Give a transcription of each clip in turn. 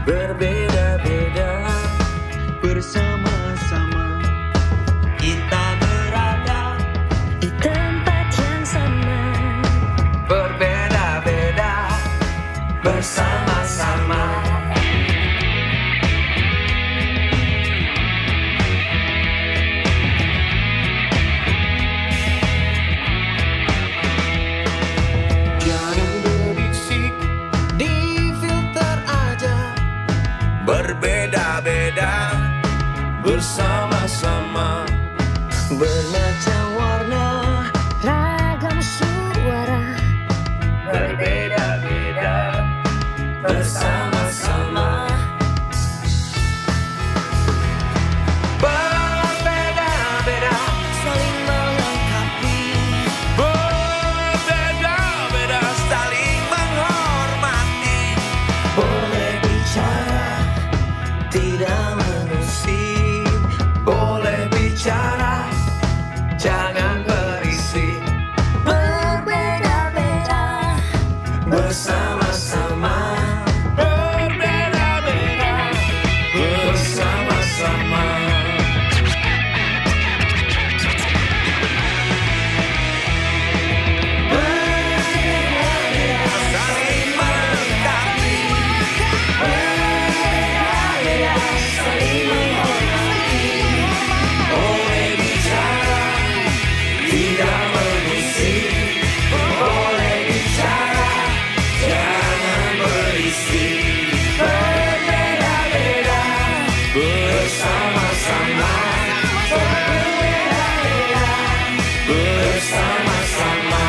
berbeda-beda, bersama-sama kita berada di tempat yang sama, berbeda-beda, bersama-sama. Jangan berisik, di filter aja, berbeda-beda, bersama-sama, bermacam warna, ragam suara, berbeda-beda, bersama-sama. Berbeda-beda, saling melengkapi, berbeda-beda, saling menghormati. Boleh bicara, tidak mengusik. Boleh bicara, jangan berisik. berbeda-beda, Bersama-sama, berbeda-beda, bersama-sama. Berbeda-beda, saling melengkapi. Berbeda-beda, saling menghormati. Boleh bicara, tidak mengusik. Boleh bicara, jangan berisik. Berbeda-beda, bersama-sama. Berbeda-beda, bersama-sama.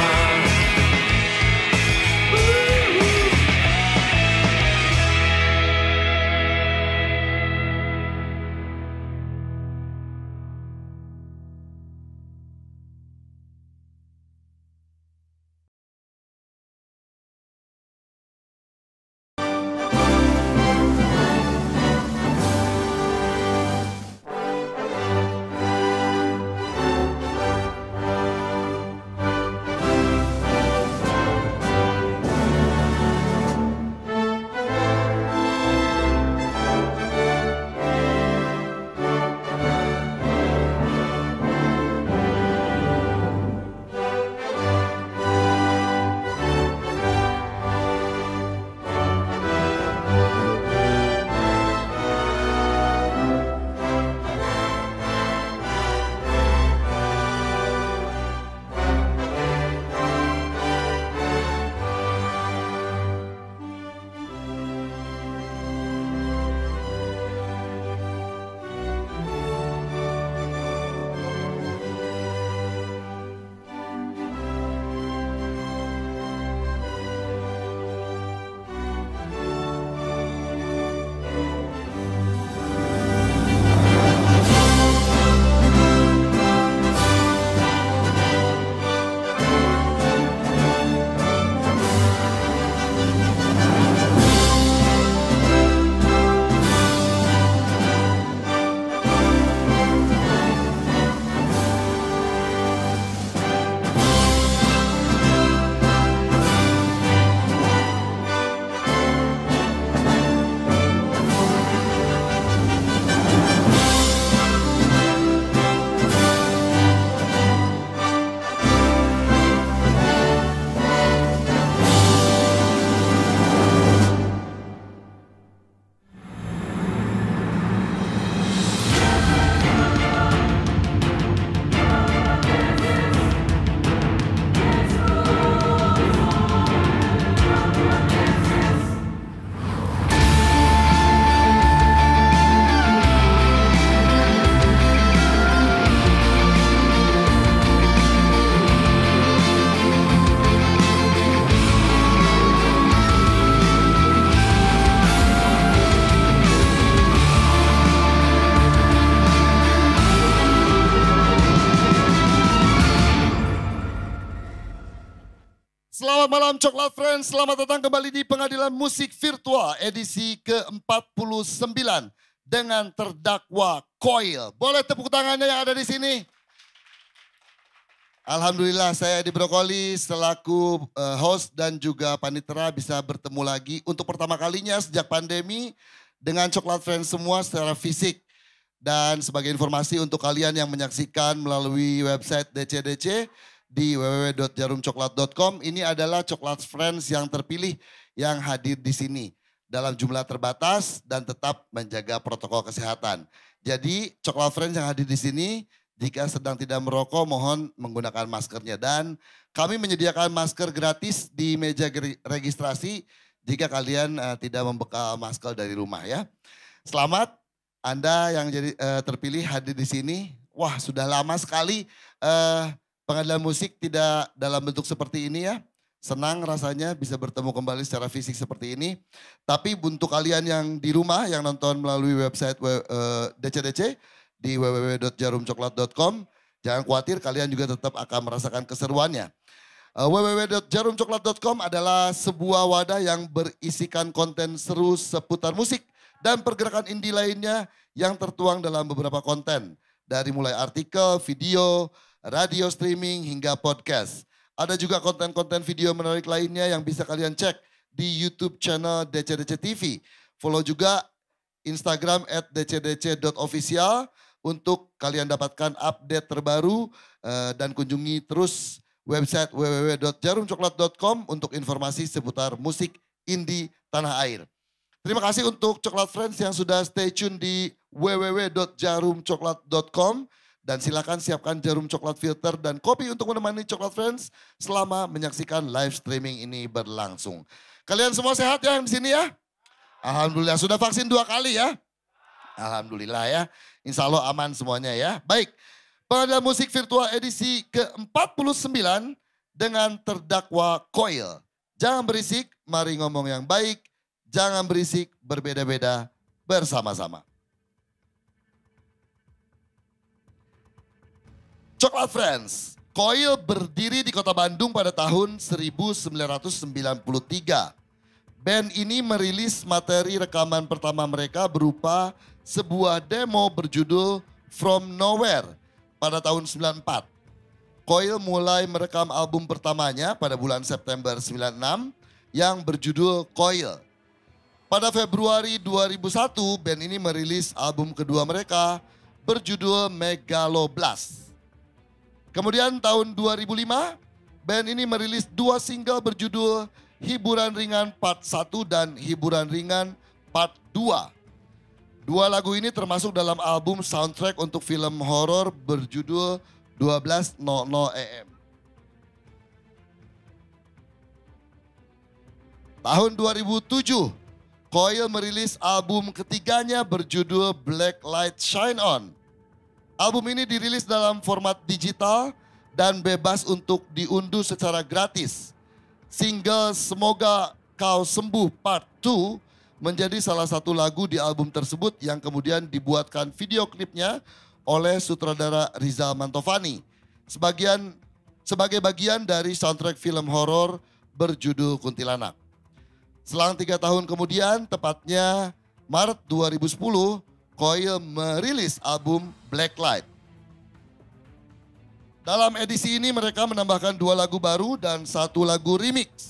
Selamat malam Coklat Friends, selamat datang kembali di Pengadilan Musik Virtual edisi ke-49 dengan terdakwa Coil. Boleh tepuk tangannya yang ada di sini? Alhamdulillah saya Edi Brokoli selaku host dan juga panitera bisa bertemu lagi untuk pertama kalinya sejak pandemi dengan Coklat Friends semua secara fisik. Dan sebagai informasi untuk kalian yang menyaksikan melalui website DCDC di www.jarumcoklat.com, ini adalah Coklat Friends yang terpilih yang hadir di sini dalam jumlah terbatas dan tetap menjaga protokol kesehatan. Jadi Coklat Friends yang hadir di sini jika sedang tidak merokok mohon menggunakan maskernya. Dan kami menyediakan masker gratis di meja registrasi jika kalian tidak membekal masker dari rumah ya. Selamat Anda yang jadi terpilih hadir di sini. Wah sudah lama sekali pengadilan musik tidak dalam bentuk seperti ini ya. Senang rasanya bisa bertemu kembali secara fisik seperti ini. Tapi untuk kalian yang di rumah yang nonton melalui website DCDC di www.jarumcoklat.com, jangan khawatir kalian juga tetap akan merasakan keseruannya. www.jarumcoklat.com adalah sebuah wadah yang berisikan konten seru seputar musik dan pergerakan indie lainnya yang tertuang dalam beberapa konten. Dari mulai artikel, video, radio streaming hingga podcast. Ada juga konten-konten video menarik lainnya yang bisa kalian cek di YouTube channel DCDC TV. Follow juga Instagram @dcdc.official untuk kalian dapatkan update terbaru dan kunjungi terus website www.jarumcoklat.com untuk informasi seputar musik indie tanah air. Terima kasih untuk Coklat Friends yang sudah stay tune di www.jarumcoklat.com dan silakan siapkan jarum coklat filter dan kopi untuk menemani Coklat Friends selama menyaksikan live streaming ini berlangsung. Kalian semua sehat ya di sini ya? Alhamdulillah sudah vaksin 2 kali ya? Alhamdulillah ya. Insya Allah aman semuanya ya. Baik. Pengadilan musik virtual edisi ke-49 dengan terdakwa Koil. Jangan berisik, mari ngomong yang baik. Jangan berisik, berbeda-beda, bersama-sama. Coklat Friends, Koil berdiri di kota Bandung pada tahun 1993. Band ini merilis materi rekaman pertama mereka berupa sebuah demo berjudul From Nowhere pada tahun 94. Koil mulai merekam album pertamanya pada bulan September 96 yang berjudul Koil. Pada Februari 2001, band ini merilis album kedua mereka berjudul Megaloblast. Kemudian tahun 2005, band ini merilis 2 single berjudul Hiburan Ringan Part 1 dan Hiburan Ringan Part 2. 2 lagu ini termasuk dalam album soundtrack untuk film horor berjudul 12.00 AM. Tahun 2007, Koil merilis album ketiganya berjudul Black Light Shine On. Album ini dirilis dalam format digital dan bebas untuk diunduh secara gratis. Single Semoga Kau Sembuh Part 2 menjadi salah satu lagu di album tersebut yang kemudian dibuatkan video klipnya oleh sutradara Rizal Mantovani. Sebagai bagian dari soundtrack film horor berjudul Kuntilanak. Selang 3 tahun kemudian, tepatnya Maret 2010, Koil merilis album Blacklight. Dalam edisi ini mereka menambahkan 2 lagu baru dan 1 lagu remix.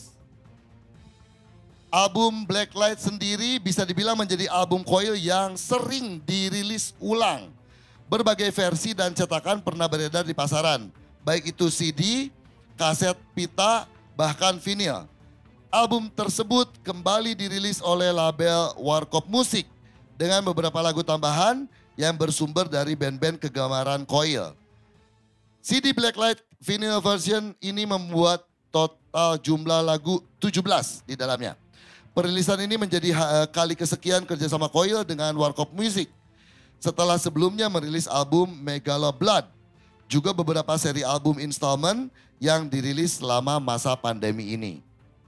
Album Blacklight sendiri bisa dibilang menjadi album Koil yang sering dirilis ulang. Berbagai versi dan cetakan pernah beredar di pasaran. Baik itu CD, kaset pita, bahkan vinil. Album tersebut kembali dirilis oleh label Warkop Musik dengan beberapa lagu tambahan yang bersumber dari band-band kegemaran Koil. CD Blacklight vinyl version ini membuat total jumlah lagu 17 di dalamnya. Perilisan ini menjadi kali kesekian kerjasama Koil dengan Warkop Music. Setelah sebelumnya merilis album Megalo Blood. Juga beberapa seri album installment yang dirilis selama masa pandemi ini.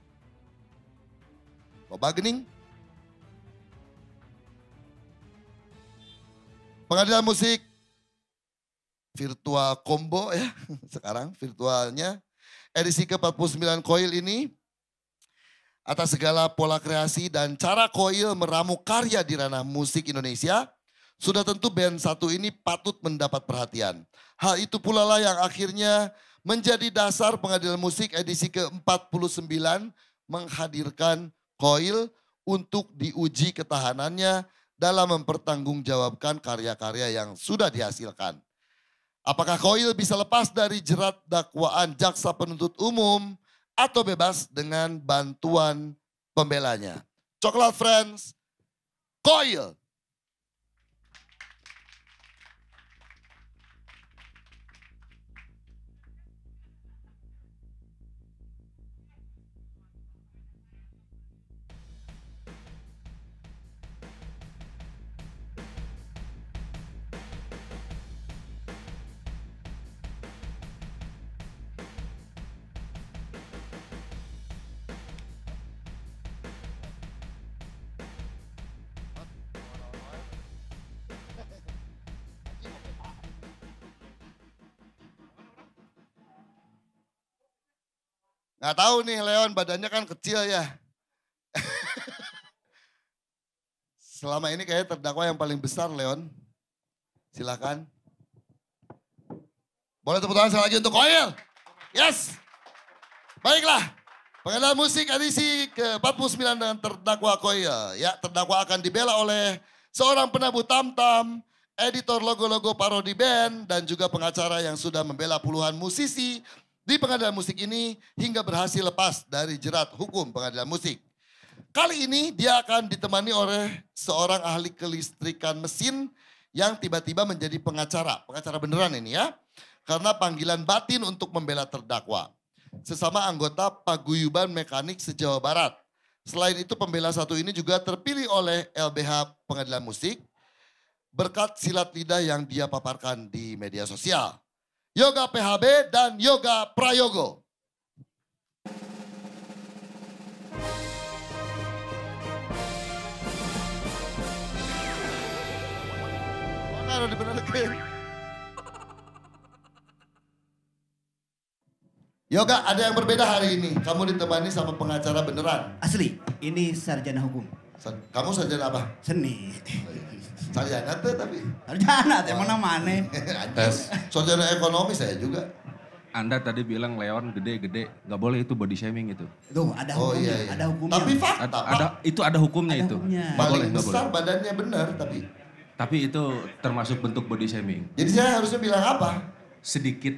Loba gening. Pengadilan musik virtual combo ya. Sekarang virtualnya. Edisi ke-49 Koil ini. Atas segala pola kreasi dan cara Koil meramu karya di ranah musik Indonesia, sudah tentu band satu ini patut mendapat perhatian. Hal itu pula lah yang akhirnya menjadi dasar pengadilan musik edisi ke-49 menghadirkan Koil untuk diuji ketahanannya dalam mempertanggungjawabkan karya-karya yang sudah dihasilkan. Apakah Koil bisa lepas dari jerat dakwaan jaksa penuntut umum atau bebas dengan bantuan pembelanya? Coklat Friends, Koil. Nggak tahu nih Leon, badannya kan kecil ya. Selama ini kayaknya terdakwa yang paling besar Leon. Silakan. Boleh tepuk tangan sekali lagi untuk Koil. Yes. Baiklah. Pengadilan musik edisi ke-49 dengan terdakwa Koil. Ya, terdakwa akan dibela oleh seorang penabuh tam-tam, editor logo-logo parodi band, dan juga pengacara yang sudah membela puluhan musisi di pengadilan musik ini hingga berhasil lepas dari jerat hukum pengadilan musik. Kali ini dia akan ditemani oleh seorang ahli kelistrikan mesin yang tiba-tiba menjadi pengacara. Pengacara beneran ini ya. Karena panggilan batin untuk membela terdakwa. Sesama anggota Paguyuban Mekanik se-Jawa Barat. Selain itu pembela satu ini juga terpilih oleh LBH Pengadilan Musik berkat silat lidah yang dia paparkan di media sosial. Yoga PHB dan Yoga Prayogo. Mana dibenerkan? Yoga, ada yang berbeda hari ini. Kamu ditemani sama pengacara beneran. Asli, ini sarjana hukum. Kamu sarjana apa? Seni. Sarjana tuh tapi. Sarjana, mana-mana. Tes. Sarjana ekonomi saya juga. Anda tadi bilang Leon gede-gede, nggak boleh itu body shaming itu. Tuh, ada hukumnya, iya. ada hukumnya. Tapi fakta, Ada itu ada hukumnya Ada itu. hukumnya. Nggak boleh, paling nggak besar boleh. badannya benar tapi. Tapi itu termasuk bentuk body shaming. Jadi saya harusnya bilang apa? Sedikit.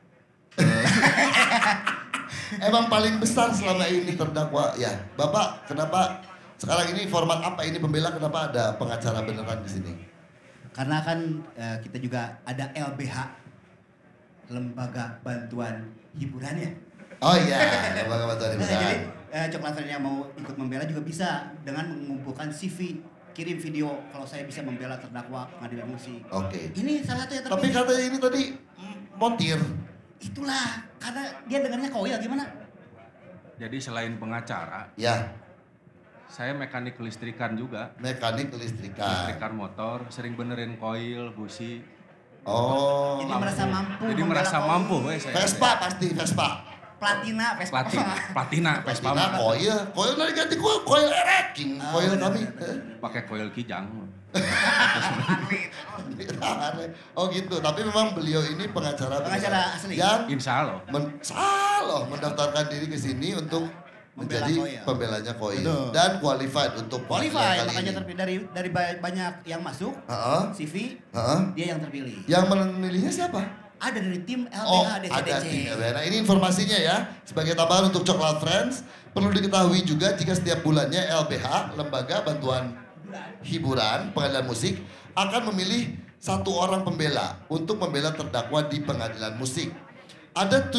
Emang paling besar selama ini terdakwa. Ya, Bapak kenapa sekarang ini format apa ini pembela kenapa ada pengacara beneran di sini? Karena kan kita juga ada LBH, Lembaga Bantuan Hiburan ya. Oh iya, lembaga bantuan Jadi hiburan. coklat friend yang mau ikut membela juga bisa dengan mengumpulkan CV, kirim video kalau saya bisa membela terdakwa pengadilan musik. Oke. Ini salah satu yang Tapi terpilih. katanya ini tadi montir. Itulah, karena dia dengarnya Koil gimana? Jadi selain pengacara, Ya, saya mekanik kelistrikan juga. mekanik kelistrikan. Kelistrikan motor, sering benerin koil, busi. Oh. Jadi merasa mampu. Jadi membela merasa Koil. mampu saya. Vespa pasti Vespa. Platina, Vespa. Platina, Vespa. Platina, koil. Koil nanti ganti koil ereking. Oh, Koil bener, kami. Pakai koil kijang. Oh gitu, tapi memang beliau ini pengacara Pengacara asli. yang Insya Allah. salah mendaftarkan diri ke sini untuk Membela menjadi Koil. pembelanya Koil Betul. dan qualified untuk Qualify, pengadilan kali makanya ini. terpilih dari banyak yang masuk Heeh, CV, heeh. dia yang terpilih. Yang memilihnya siapa? Ada dari tim Oh, LBH ada DCDC. tim LBH. Nah, ini informasinya ya. Sebagai tambahan untuk Coklat Friends, perlu diketahui juga jika setiap bulannya LBH, Lembaga Bantuan Hiburan Pengadilan Musik, akan memilih satu orang pembela untuk membela terdakwa di pengadilan musik. Ada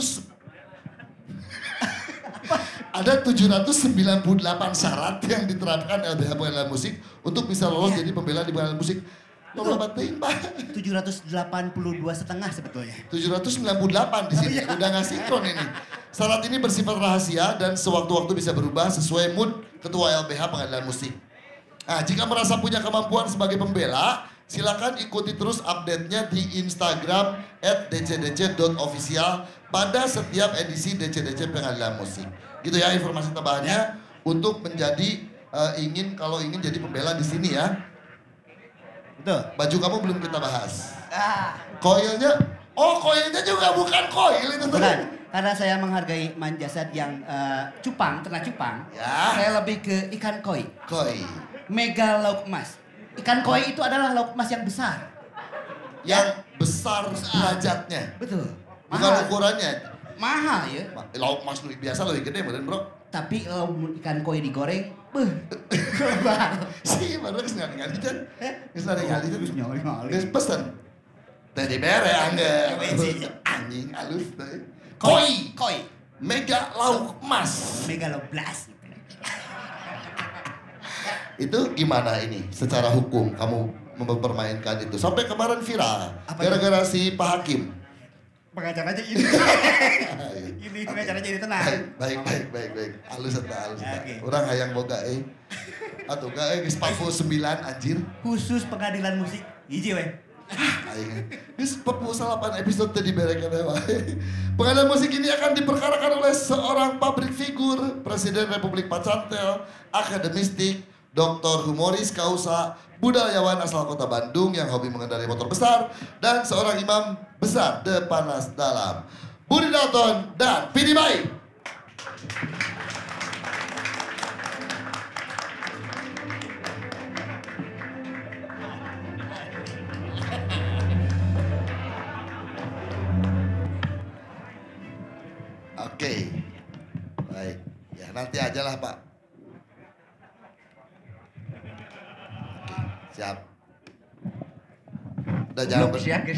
798 syarat yang diterapkan LBH Pengadilan Musik untuk bisa lolos jadi pembela di pengadilan musik. Lo berapa ting, Pak? 782,5 sebetulnya. 798 di sini, udah nggak sinkron ini. Syarat ini bersifat rahasia dan sewaktu-waktu bisa berubah sesuai mood Ketua LBH Pengadilan Musik. Nah, jika merasa punya kemampuan sebagai pembela, silakan ikuti terus update-nya di Instagram @dcdc.official pada setiap edisi DCDC Pengadilan Musik. Gitu ya informasi tambahannya untuk menjadi kalau ingin jadi pembela di sini ya. Betul. Baju kamu belum kita bahas. Ah, Koilnya Oh, koilnya juga bukan koil itu Bukan, tadi. karena saya menghargai manjasat yang cupang, ternak cupang. Ya. Saya lebih ke ikan koi. Koi. Mega lauk emas. Ikan koi itu adalah lauk emas yang besar. Yang besar derajatnya. Betul. Bukan Mahal. ukurannya. Mahal ya. Lauk mas biasa lebih gede meren bro. Tapi kalau ikan koi digoreng, lebar. Si baru ngali kan. Geus ngali Terus itu. nyoli-nyoli. Geus pesen. Tadi bere angge. Anjing halus teh. Koi. Koi. Mega lauk emas. Mega lauk blas. Itu gimana ini secara hukum kamu mempermainkan itu? Sampai kemarin viral. Apa Gara-gara si Pak Hakim. Pengacaranya ini. Ini pengacaranya ini tenang. Baik. Halus eta. Oke. Urang hayang boga Atuh geus 49 anjir. Khusus pengadilan musik. Hiji we. Aing. Geus 48 episode tadi berekeun wae. Pengadilan musik ini akan diperkarakan oleh seorang publik figur, Presiden Republik Pacantel, akademistik, doktor humoris kausa, budayawan asal kota Bandung yang hobi mengendarai motor besar, dan seorang imam besar The Panas Dalam. Budi Dalton dan Pidi Baik. Oke, baik. Ya nanti aja lah Pak. Oke, siap. Udah jangan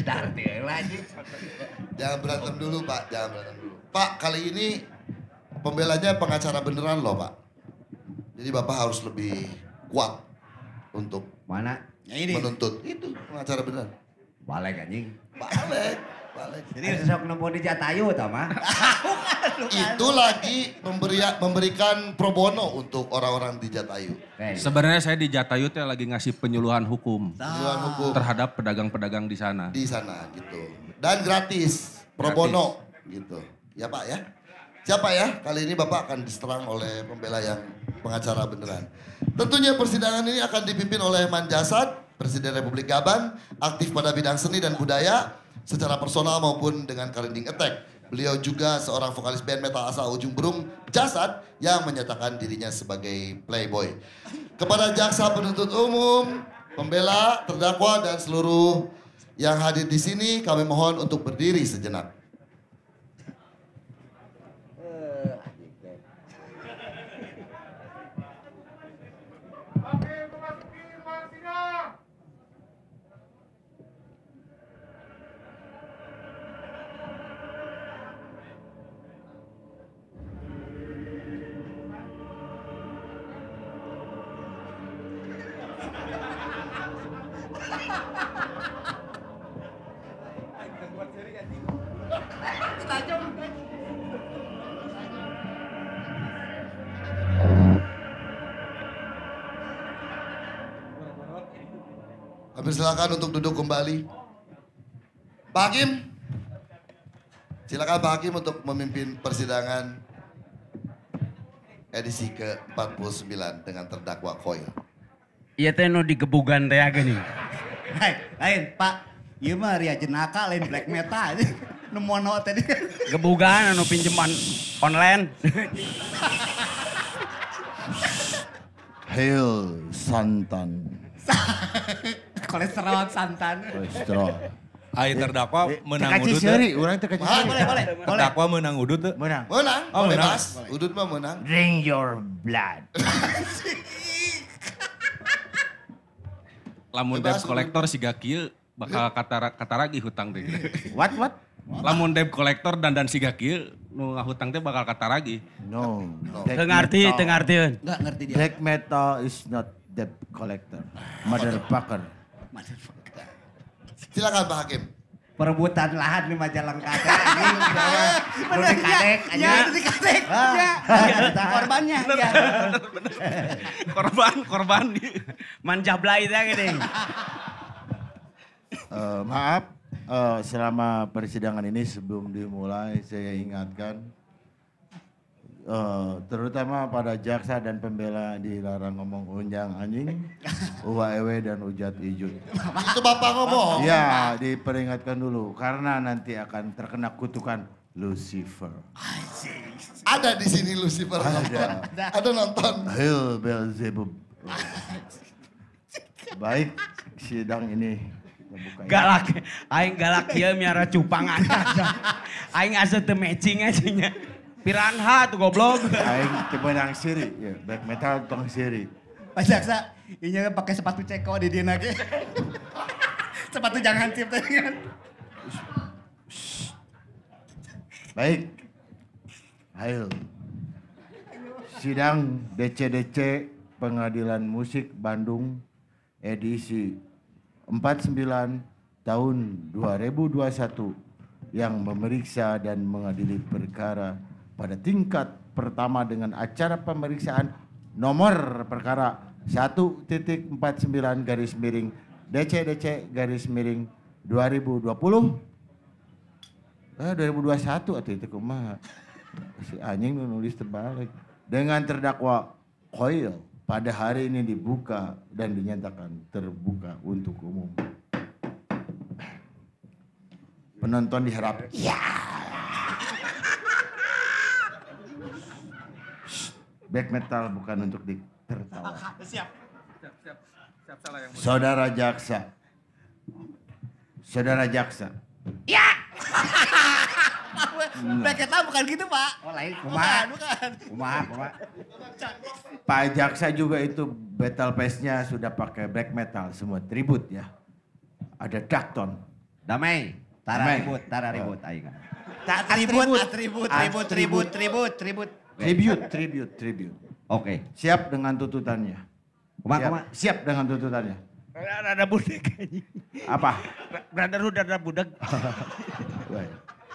jangan berantem dulu Pak, jangan berantem dulu. Pak, kali ini pembelanya pengacara beneran loh Pak. Jadi Bapak harus lebih kuat untuk Mana? Ya ini. menuntut. Itu pengacara beneran. Balik anjing. Balik. Jadi sok nemu di Jatayu tau mah. Itu lagi memberikan pro bono untuk orang-orang di Jatayu. Sebenarnya saya di Jatayu teh lagi ngasih penyuluhan hukum Penyuluhan hukum terhadap pedagang-pedagang di sana. di sana gitu. Dan gratis, pro bono gitu. Ya Pak ya. Siapa ya? Kali ini Bapak akan diserang oleh pembela yang pengacara beneran. Tentunya persidangan ini akan dipimpin oleh Manjasat, Presiden Republik Gaban, aktif pada bidang seni dan budaya, secara personal maupun dengan Karinding Attack. Beliau juga seorang vokalis band metal asal Ujung Berung, Jasad, yang menyatakan dirinya sebagai playboy. Kepada jaksa penuntut umum, pembela, terdakwa, dan seluruh yang hadir di sini, kami mohon untuk berdiri sejenak. Kami silakan untuk duduk kembali. Pak Hakim, silakan Pak Hakim untuk memimpin persidangan edisi ke-49 dengan terdakwa Koil. Iya teh nu digebugan teh gini. Hai, lain Pak. Ieu mah ria jenaka lain black metal. Nemono tadi. Gebugan anu pinjaman online. Hail santan, Kolesterol santan. kolesterol. Ai terdakwa menang Tekaci udut. seuri, urang tekaci Mahal, seuri. Boleh. Terdakwa menang udut teu? Menang. Menang, Oh, menang. bebas. Udut mah menang. Drink your blood. Lamun Bebas, debt collector siga kieu bakal kataragi hutang deh. What? Lamun debt collector dan siga kieu nu ngahutang teh bakal kataragi. No. Teu ngartieun. Enggak ngerti dia. Black metal is not debt collector. Motherfucker. Silakan Pak Hakim. Perebutan lahan di Majalengka teh anjing. Bener kadek aja. Ya, itu dikadek. Ya. Korbannya. Ya. Korban. Manjablay teh gini. Maaf, selama persidangan ini sebelum dimulai saya ingatkan terutama pada jaksa dan pembela dilarang ngomong unjang anjing, uwa ewe dan ujat ijut. Itu Bapak ngomong. Ya, diperingatkan dulu karena nanti akan terkena kutukan Lucifer. Ada di sini Lucifer. Ada. Ada nonton. Hail Beelzebub. Baik, sidang ini kita buka ya. Galak, aing galak kieu miara cupang aja. Aing asa teu matching aja nya. Piranha tuh goblok. Aing temenang siri, ya, black metal tong siri. Pak Jaksa, inya pakai sepatu ceko di dia nage. Sepatu jangan hansip tadi kan. Baik. Hail. Sidang DCDC Pengadilan Musik Bandung edisi 49 tahun 2021 yang memeriksa dan mengadili perkara pada tingkat pertama dengan acara pemeriksaan nomor perkara 1.49 garis miring DCDC garis miring 2020 2021 atau itu kumaha si anjing nulis terbalik dengan terdakwa Koil pada hari ini dibuka dan dinyatakan terbuka untuk umum. Penonton diharap ya. Black metal bukan untuk ditertawa. Siap salah yang Saudara jaksa. Saudara jaksa. Black metal bukan gitu Pak. Oh lain, Bukan. kumaha. Pak jaksa juga itu battle pass-nya sudah pakai black metal semua tribut ya. Ada Dakton. Damai, Damai. tara ribut aing. Tribut. Oke. Siap dengan tuntutannya. Kumaha? Siap dengan tuntutannya. Rada budak anjing. Apa? Rada budak. Baik.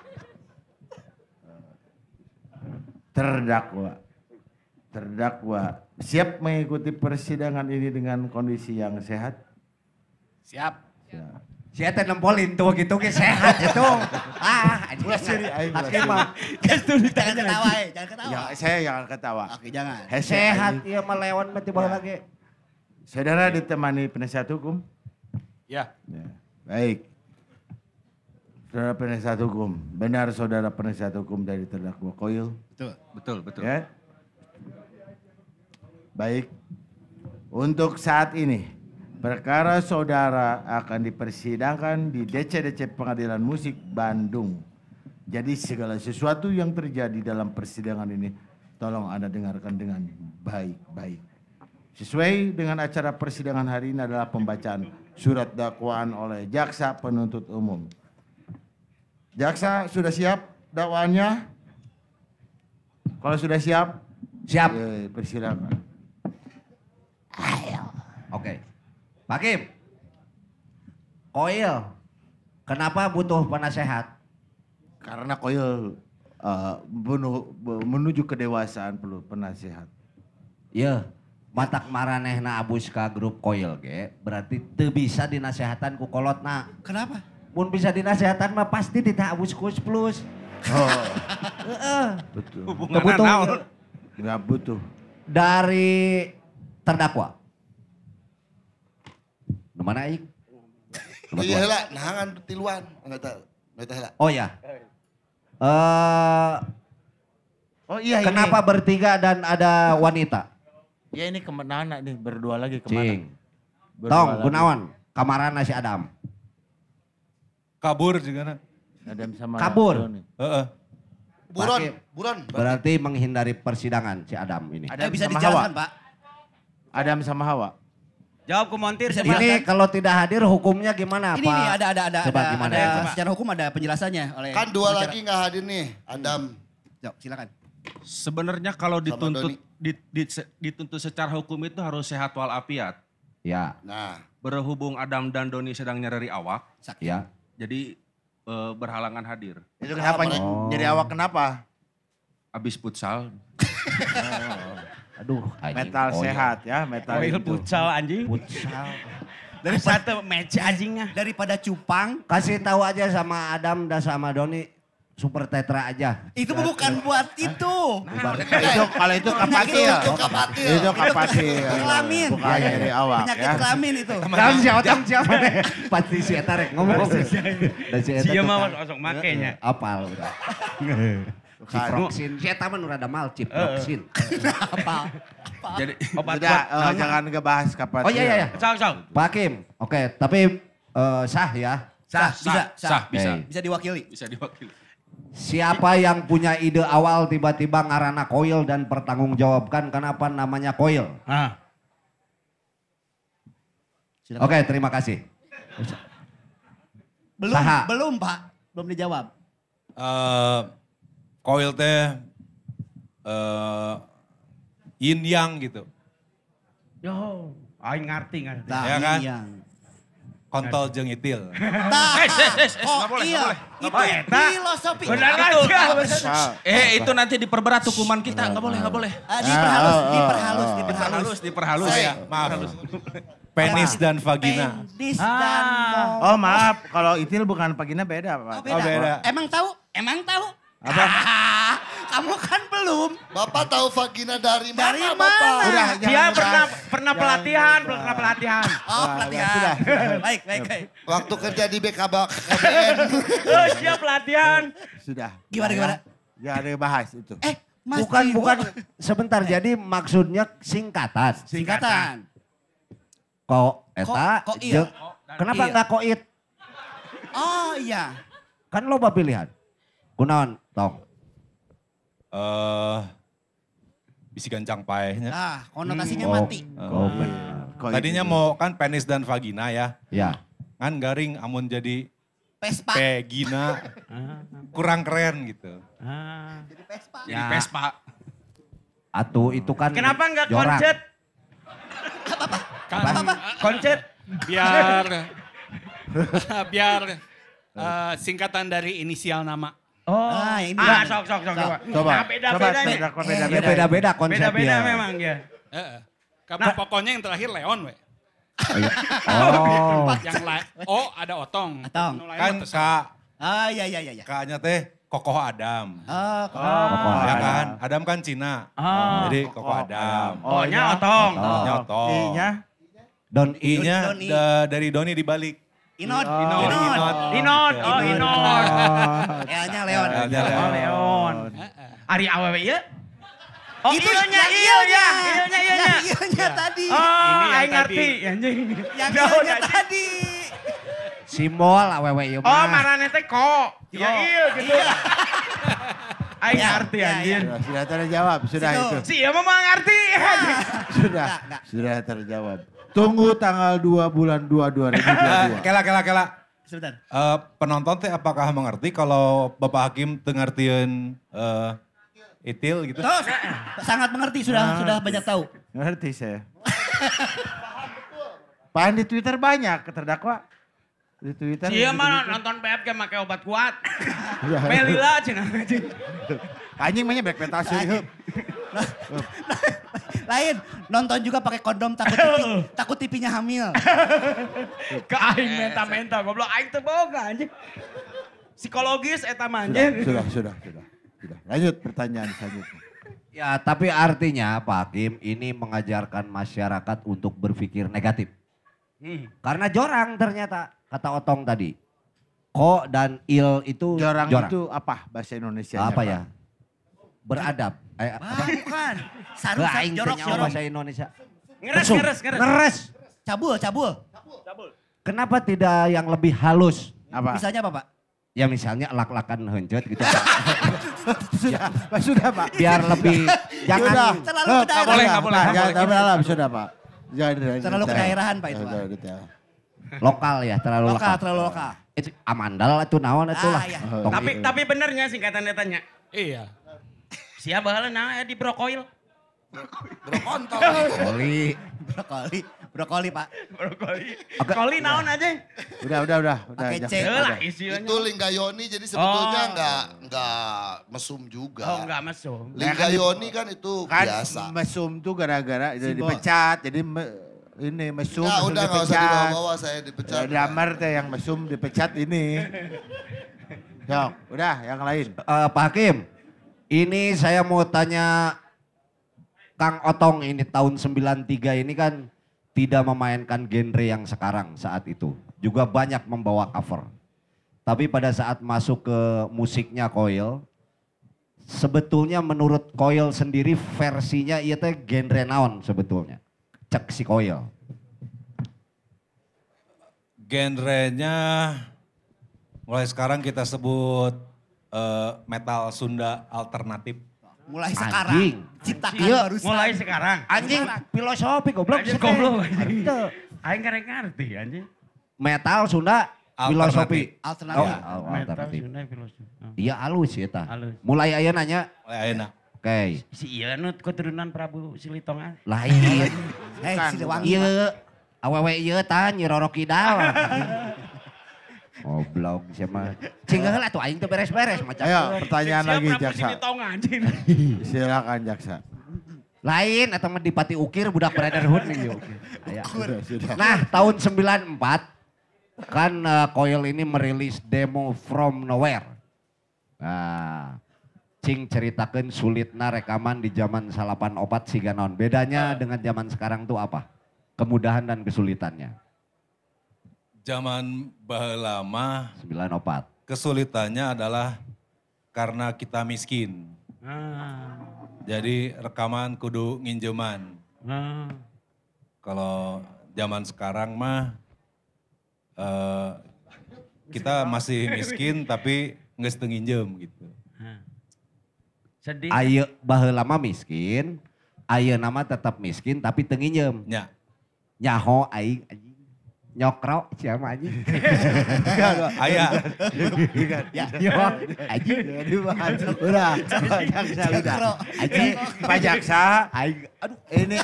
Terdakwa siap mengikuti persidangan ini dengan kondisi yang sehat? Siap. Siap. Saya teh nempolin tuh gitu ke sehat itu. Anjing. Ulah siri aing ulah Hakim siri. mah. Geus tuh Jangan ditanya. ketawa jangan ketawa. Ya, saya jangan ketawa. Oke jangan. Hese Sehat anjing. ieu mah lewan mah tiba lagi. Saudara ditemani penasihat hukum? Ya. Ya. Baik. Saudara penasihat hukum, benar saudara penasihat hukum dari terdakwa Koil? Betul. Ya. Baik. Untuk saat ini, perkara saudara akan dipersidangkan di DCDC Pengadilan Musik Bandung. Jadi segala sesuatu yang terjadi dalam persidangan ini, tolong Anda dengarkan dengan baik-baik. Sesuai dengan acara persidangan hari ini adalah pembacaan surat dakwaan oleh jaksa penuntut umum. Jaksa sudah siap dakwaannya? Kalau sudah siap? Siap. Persilakan. Oke. Pak Kim. Koil. Kenapa butuh penasehat? Karena Koil menuju kedewasaan perlu penasehat. Iya. Matak maranehna abus ka grup Koil ge, berarti teu bisa dinasehatan ku kolotna. Kenapa? Mun bisa dinasehatan mah pasti tidak abus kus plus. Oh, Heeh. betul. Hubungan Kebutuh. naon? Nggak butuh. Dari terdakwa. Mana aing? Iya heula, nahangan tiluan. Enggak tahu. Enggak tahu heula. Oh ya. Oh iya Kenapa bertiga dan ada wanita? Ya ini kemana nih berdua lagi kemana? Cing. Berdua Tong, lagi. Gunawan, kamarana si Adam. Kabur juga na. Adam sama Kabur. Doni. Heeh. Buron, Pakai- buron. Berarti menghindari persidangan si Adam ini. Adam Bisa sama dijelaskan Hawa. Pak. Adam sama Hawa. Jawab ku montir Bisa coba. Ini kalau tidak hadir hukumnya gimana Ini Pak? nih Coba gimana ada ya, Pak? secara hukum ada penjelasannya oleh Kan dua pengacara. lagi nggak hadir nih, Adam. Yuk, silakan. Sebenarnya kalau dituntut Doni. dituntut secara hukum itu harus sehat walafiat. Ya, Nah, Berhubung Adam dan Doni sedang nyeri awak, Sakit. ya. jadi berhalangan hadir. Itu kenapa? Oh. Jadi awak kenapa? Abis futsal, Aduh, anjing. Metal Oh, iya. sehat ya, metal Koil itu. pucal anjing. Futsal. Dari satu match anjingnya. Daripada cupang, Kasih tahu aja sama Adam dan sama Doni super tetra aja. Itu bukan buat itu. Itu kalau itu kapatil. Itu kapatil. Itu kapatil. Kelamin. Bukan dari awak Penyakit ya. kelamin itu. Dalam siapa? Pasti si Eta rek ngomong. Dan si Eta Sia tukang- mah osok makenya. Apal. Ciproksin. Si Eta mah nu rada mal ciproksin. Apa? Jadi Obat Sudah, kuat. jangan ngebahas kapatil. Oh iya. Sok. Pak Hakim, oke. Tapi sah ya. Sah, sah, bisa. Oke. Bisa diwakili. Bisa diwakili. Siapa yang punya ide awal tiba-tiba ngarana Koil dan pertanggungjawabkan kenapa namanya Koil? Ah. Oke, terima kasih. Belum, Saha. belum Pak. Belum dijawab. Koil teh yin yang gitu. Yo, aing ngerti. Nah, Ya kan? yang. Kontol jeung itil. Nah, nggak boleh, iya. nggak boleh. Itu filosofi. Benar Betul. aja. Itu nanti diperberat hukuman kita. Nggak boleh. Diperhalus. Diperhalus Oh ya. ya, maaf. Penis dan vagina. Penis dan mau. Oh maaf, kalau itil bukan vagina beda Pak. Oh, beda. Emang tahu? Apa? Kamu kan belum. Bapak tahu vagina dari mana, Dari Bapak? mana? Udah, Dia jangan pernah pelatihan. Oh, pelatihan. Baik. Waktu kerja di KBN. Oh, siap pelatihan. Sudah. Gimana? Jangan dibahas itu. Mas Bukan. Sebentar, jadi maksudnya singkatan. Singkatan. Eta. Ko iya. Kenapa Iya. enggak koit? Oh iya. Kan loba pilihan. Kunaon, tong. Bisi gancang paehnya. Ah, konotasinya Oh. mati. Oh, benar. Tadinya mau kan penis dan vagina ya. Ya. Kan garing amun jadi Vespa. pegina kurang keren gitu. Jadi Vespa. Jadi Vespa. Atuh itu kan Kenapa enggak jorang. koncet? Koncet. biar singkatan dari inisial nama. Oh, ini. sok. Coba. Nah, beda-bedanya. Ya beda-beda konsepnya. Beda-beda memang ya. Karena pokoknya yang terakhir Leon we. Oh. Yang O ada Otong. Otong. Nu lain Kan mah terserah. Iya. K-nya teh Kokoh Adam. Kokoh Ya Adam. kan? Adam kan Cina. Oh. Jadi Kokoh Adam. O-nya otong. Nyotong. I-nya Don I-nya Doni. dari Doni dibalik. Inod. Inod. Oh, Inod. E-nya Leon. L-nya Oh, Leon. Ari awewe ieu? Oh, Itu ieunya. Iya tadi. Oh, Ini yang aing ngerti. Anjing. Yang Jauh, iya anjing. tadi. simbol awewe ieu Oh, mah. marane teh ko. Ya iya gitu. Aing Ya, ngerti ya, anjir. sudah terjawab, sudah Situ. itu. Si ieu mah ngerti. Sudah terjawab. Tunggu tanggal 2 bulan 2 2022. Kela. Sebentar. Penonton teh apakah mengerti kalau Bapak Hakim tengartieun itil gitu? Terus sangat mengerti sudah banyak tahu. Ngerti saya. Pan di Twitter banyak terdakwa. Di Twitter. Si ieu mah gitu-gitu. nonton PFK make obat kuat. Iya. Melila cenah anjing. Anjing mah nya berekpetasi. Lain, nonton juga pakai kondom takut tipinya hamil. Ke aing menta-menta goblok aing teu boga anjing. Psikologis eta mah anjing. Sudah. Lanjut pertanyaan selanjutnya. Ya, tapi artinya Pak Hakim ini mengajarkan masyarakat untuk berpikir negatif. Karena jorang ternyata, kata Otong tadi. Ko dan il itu Jorang itu apa bahasa Indonesia? apa ya? Beradab. Bukan. Gak aing teh nyawa Jorok. bahasa Indonesia. Ngeres. Ngeres. Cabul. Kenapa tidak yang lebih halus? Apa? Misalnya apa, Pak? Ya misalnya elak-elakan henjot gitu. Sudah Pak. Biar lebih jangan Terlalu ke daerah. Nggak boleh. Jangan terlalu dalam sudah Pak. Jangan Terlalu kedaerahan, Pak, itu, Pak. lokal ya, terlalu lokal. Terlalu lokal. Itu amandal itu naon itu lah. iya. Tong Tapi benernya singkatan tanya. Iya. Siapa baheula nah di Brokoil? Oli. Brokoli, Pak. Koli naon aja? Udah. Pakai C. Lah isinya. Itu Linggayoni jadi sebetulnya nggak mesum juga. Oh enggak masuk. Linggayoni kan itu Kan biasa. mesum tuh gara-gara itu Simbol. dipecat. Jadi ini mesum Nggak, terus udah nggak usah dibawa-bawa saya dipecat. Damar teh yang mesum dipecat ini. Sok, udah yang lain. Pak Hakim, ini saya mau tanya Kang Otong ini tahun 93 ini kan tidak memainkan genre yang sekarang saat itu. Juga banyak membawa cover. Tapi pada saat masuk ke musiknya Koil, sebetulnya menurut Koil sendiri versinya iya teh genre naon sebetulnya? Cek si Koil. Genrenya mulai sekarang kita sebut metal Sunda alternatif. Mulai Anjing. sekarang. Ciptakan Iya, barusan. Mulai sekarang. Anjing filosofi goblok. Anjing sih, goblok. teh. anjing. Henteu. Aing karek ngerti anjing. Metal Sunda filosofi. Alternatif. Oh, Metal alternatif. Sunda filosofi. Oh. Iya halus ya tah. Halus. Mulai aya nanya. Mulai ayeuna. Oke. Si iya nu keturunan Prabu Silitongan. Lain. Siliwangi. Iya. Awewe ieu tah Nyi Roro Kidal. Goblok siapa? Cinggal atuh aing teh beres-beres macam. Ayo pertanyaan lagi Prabu jaksa. Silitongan anjing. Silakan jaksa. Lain atau mah di Pati Ukir budak Brotherhood nih yuk. Sudah. Nah tahun 94 kan Koil ini merilis demo From Nowhere. Nah Cing ceritakan sulitna rekaman di zaman salapan opat siga naon. Bedanya dengan zaman sekarang tuh apa? Kemudahan dan kesulitannya. Zaman baheula mah 94. kesulitannya adalah karena kita miskin. Jadi rekaman kudu nginjeman. Kalau zaman sekarang mah kita masih miskin tapi nggak nginjem gitu. Sedih. Ayo baheula mah miskin, ayeuna nama tetap miskin tapi teu nginjem. Ya. Nyaho aing anjing. Nyokro siapa anjing? Aya. Ya, nyok anjing. Udah, Pak jaksa udah. Anjing Pak jaksa, aing aduh ini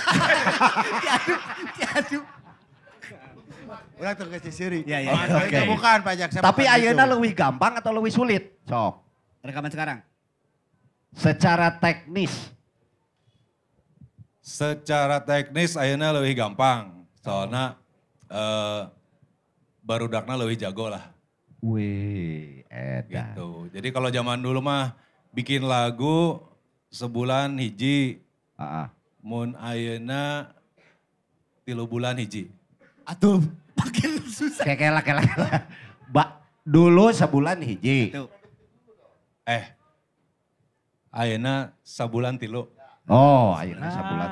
Aduh. udah tuh ke Siri. Iya, iya. Oke. Bukan Pak jaksa. tapi bukan ayeuna gitu. leuwih gampang atau leuwih sulit? Sok. Rekaman sekarang. Secara teknis. Secara teknis ayeuna leuwih gampang. Soalnya barudakna leuwih jago lah. Wih, edan. Gitu. Jadi kalau zaman dulu mah bikin lagu sebulan hiji. Mun ayeuna 3 bulan hiji. Atuh, makin susah. Kekela. Dulu sebulan hiji. Tuh. Ayeuna sabulan 3. Oh, ayeuna sabulan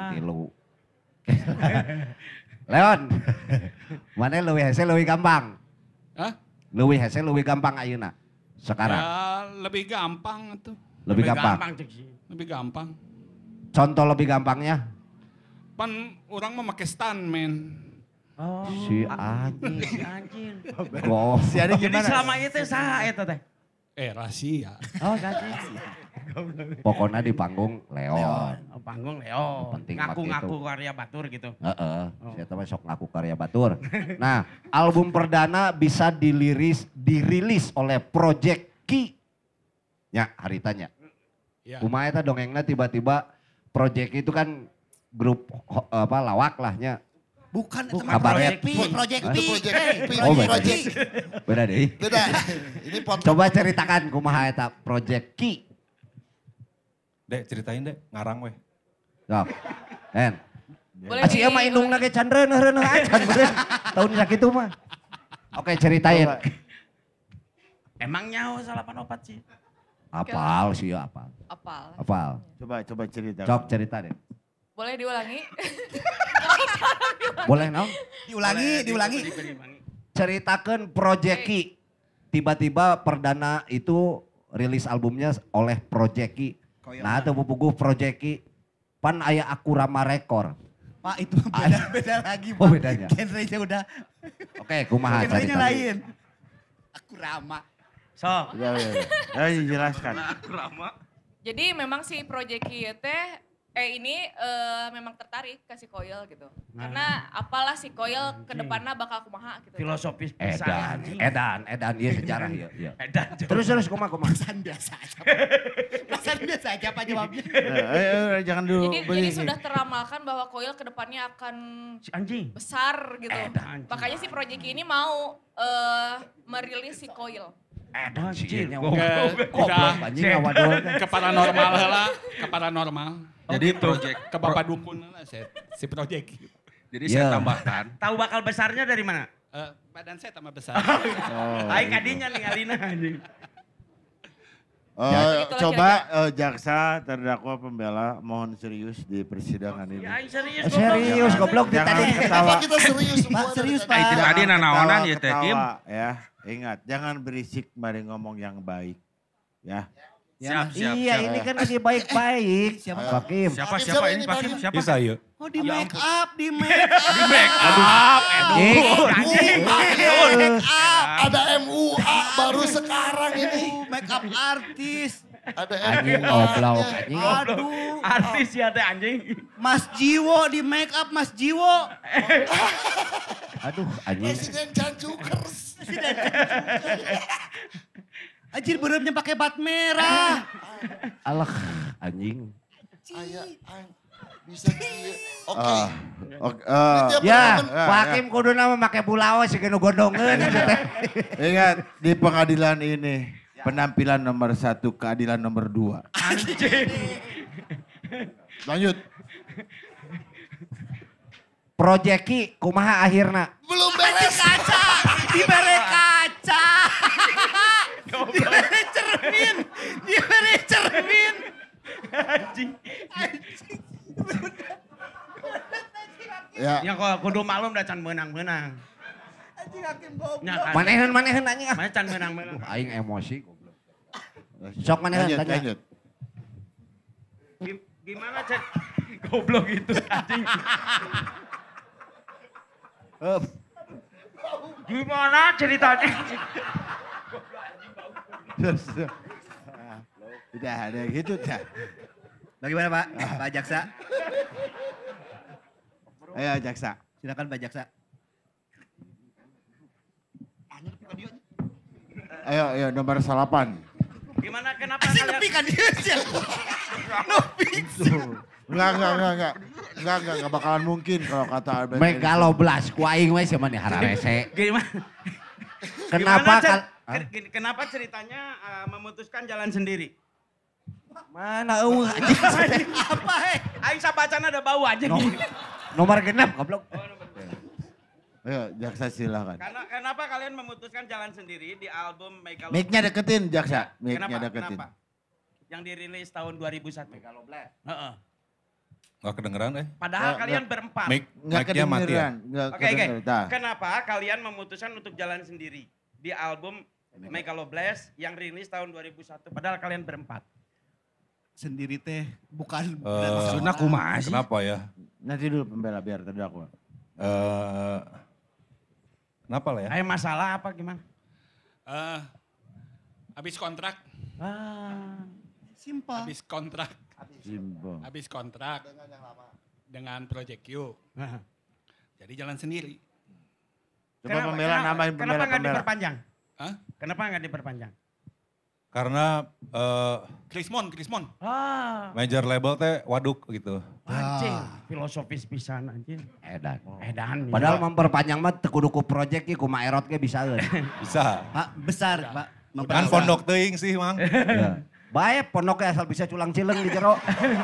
3. Leon, mana leuwih hese leuwih gampang? Hah? Leuwih hese leuwih gampang ayeuna sekarang. Ya lebih gampang tuh. Lebih gampang. Lebih gampang. Contoh lebih gampangnya? Pan orang memakai stuntman. Oh. Si anjing. Si anjing. Oh. Si Adi Jadi gimana? selama itu saha eta teh? Rahasia. Oh, anjing. Pokoknya di panggung Leon. Oh, panggung Leo. Penting Ngaku-ngaku gitu. karya batur gitu. Heeh, saya tahu sok ngaku karya batur. Nah, album perdana bisa dirilis oleh Project Ki. Ya, haritanya. Ya. Kumaha eta dongengna tiba-tiba Project itu kan grup lawak lahnya. Bukan, Bukan. teman Kabaret. Project Itu P. project P. Oh, beda. Project. Beda deh. Beda. Ini Coba ceritakan kumaha eta Project Ki. Dek ceritain dek, ngarang weh. Sok. En. Boleh Aci emang indungna ge can reuneuh acan bener. Tahun sakitu mah. Oke, ceritain. Emang nyaho salapan opat sih. Apal sih ya, apal. Apal. Coba cerita. Cok cerita deh. Boleh diulangi? Boleh no? Diulangi. Ceritakan Project Ki. Tiba-tiba perdana itu rilis albumnya oleh Project Ki. Nah itu pupuguh Project Ki. Pan aya Akurama Record. Pak itu beda lagi Pak. Oh bedanya. Genrenya udah. Oke kumaha Genrenya cerita. lain. Aku Rama. Sok. Ya. Ayo jelaskan. Jadi memang si Project Ki teh ini memang tertarik ke si Koil gitu. Karena apalah si Koil ke depannya bakal kumaha gitu. Filosofis pisan. Edan, iya sejarah ya. Edan. Terus kumaha. Perasaan biasa aja. Perasaan biasa aja apa jawabnya. Ayo jangan dulu. Jadi sudah teramalkan bahwa Koil ke depannya akan Si anjing. besar gitu. Edan. Makanya si Project Ki ini mau merilis si Koil. Anjir, Udah ke paranormal lah, ke paranormal. Jadi project ke Bapak Dukun lah si project. Jadi saya tambahkan. Tahu bakal besarnya dari mana? Badan saya tambah besar. Aing kadinya ninggalina anjing. Coba jaksa terdakwa pembela mohon serius di persidangan ini. Ya aing serius goblok. Serius goblok di tadi ketawa. Kita serius semua. Serius Pak. Itu tadi nanaonan ya Teh Kim. Ya, ingat jangan berisik mari ngomong yang baik. Ya. Siap. Iya ini kan lagi baik-baik. Siapa? Pak Kim. Siapa ini Pak Kim? Siapa? Bisa yuk. Oh di make up, di make up. Di make up. Ada MUA baru sekarang ini. Make up artis. Ada Anjing MUA. goblok, anjing. Aduh. Artis ya teh anjing. Mas Jiwo di make up, Mas Jiwo. Aduh anjing. Presiden Janjukers. Anjir benernya pakai bat merah. Alah anjing. Aya, bisa kieu. Oke. Ya, Pak Kim kudu nama make bulawa sih kena gondongan. Ingat di pengadilan ini penampilan nomor 1, keadilan nomor 2. Anjing. Lanjut. Projeki kumaha akhirna? Belum beres. Kaca, dibere kaca. Dibere cermin, dibere cermin. Anjing. Ya. Ya kok kudu maklum dah can menang-menang. Anjing hakim goblok. Ya kan. Manehan anjing. Mana can menang-menang. Aing emosi goblok. Sok manehan tanya. Lanjut. Gimana cek goblok itu anjing. Gimana ceritanya? Udah ada gitu dah. Bagaimana Pak? Pak Jaksa. Ayo jaksa. Silakan Pak Jaksa. Ayo nomor 8. Gimana kenapa kalian? Nepi kan dia sih. Nepi. Enggak bakalan mungkin kalau kata Albert. Megaloblas ku aing we sama nih hararese. Gimana? Kenapa Kenapa ceritanya memutuskan jalan sendiri? Mana anjing. Apa aing sabacana ada bau aja. Nomor genep goblok. Ayo jaksa silakan. Kenapa kalian memutuskan jalan sendiri di album Megaloblas? Mic-nya deketin jaksa. Mic-nya Kenapa? deketin. Yang dirilis tahun 2001. Megaloblas. Heeh. Gak kedengeran Padahal kalian berempat. Mic-nya mati ya? Oke. Kenapa kalian memutuskan untuk jalan sendiri di album Megaloblas yang rilis tahun 2001 padahal kalian berempat? Sendiri teh bukan. Maksudnya kumaha sih? Kenapa ya? Nanti dulu pembela biar terdakwa. Kenapa lah ya? Ayo masalah apa gimana? Habis kontrak. Simpel. Habis kontrak. Simpel. Habis kontrak. Dengan Project Q. Jadi jalan sendiri. Coba pembela namain Kenapa pembela. nggak diperpanjang? Hah? Kenapa nggak diperpanjang? Karena Krismon. major label teh waduk gitu. Anjing, filosofis pisan anjing. Edan. ya. Padahal memperpanjang mah teu kudu ku project ki kumaha erot ge bisa euy. Bisa. Pak besar Pak. Kan pondok teuing sih Mang. Bae pondoknya asal bisa culang cileng di jero.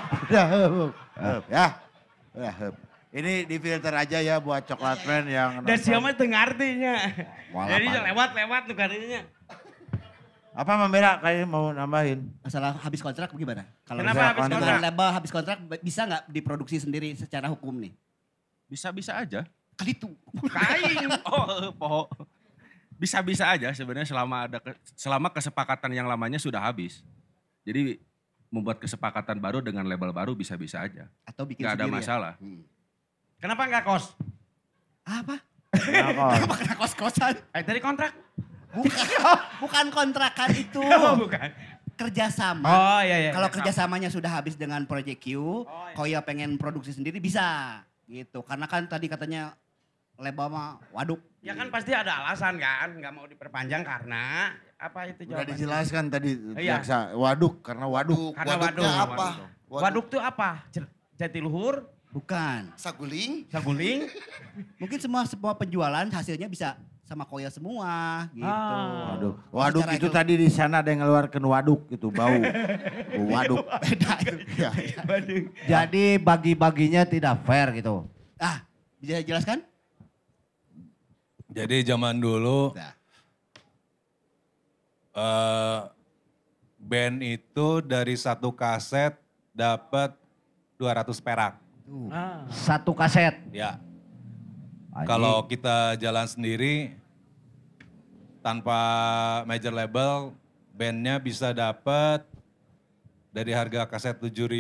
Ya. Ini difilter aja ya buat coklat friend yang Dan siapa tengah artinya. Walah, Jadi Pak. lewat tuh karinya. Apa membela kayaknya mau nambahin? Masalah habis kontrak bagaimana? Kalau Kenapa misalnya habis dengan kontrak? label habis kontrak bisa nggak diproduksi sendiri secara hukum nih? Bisa-bisa aja. Kali itu. Kain. Poho. Bisa-bisa aja sebenarnya selama kesepakatan yang lamanya sudah habis. Jadi membuat kesepakatan baru dengan label baru bisa-bisa aja. Atau bikin Gak ada sendiri masalah. Ya? Kenapa nggak kos? Apa? Kenapa? Kena kos-kosan? Dari kontrak? Bukan kontrakan itu. Bukan. Kerjasama. Oh iya. Kalau kerjasamanya sudah habis dengan Project Q, Koya pengen produksi sendiri bisa. Gitu. Karena kan tadi katanya label mah waduk. Ya kan pasti ada alasan kan, nggak mau diperpanjang karena apa itu Udah jawabannya? dijelaskan tadi Iya. jaksa. Waduk karena waduk. Karena Waduknya waduk. apa? Waduk tuh apa? Jatiluhur, Bukan. Saguling. Saguling. Mungkin semua penjualan hasilnya bisa sama Koya semua gitu. Waduk itu tadi di sana ada yang ngeluarkan waduk itu bau. Waduk. Beda itu. Ya. Jadi bagi-baginya tidak fair gitu. Bisa jelaskan? Jadi zaman dulu band itu dari satu kaset dapat 200 perak. Satu kaset. Ya. Anjing. Kalau kita jalan sendiri tanpa major label, bandnya bisa dapat dari harga kaset 7.000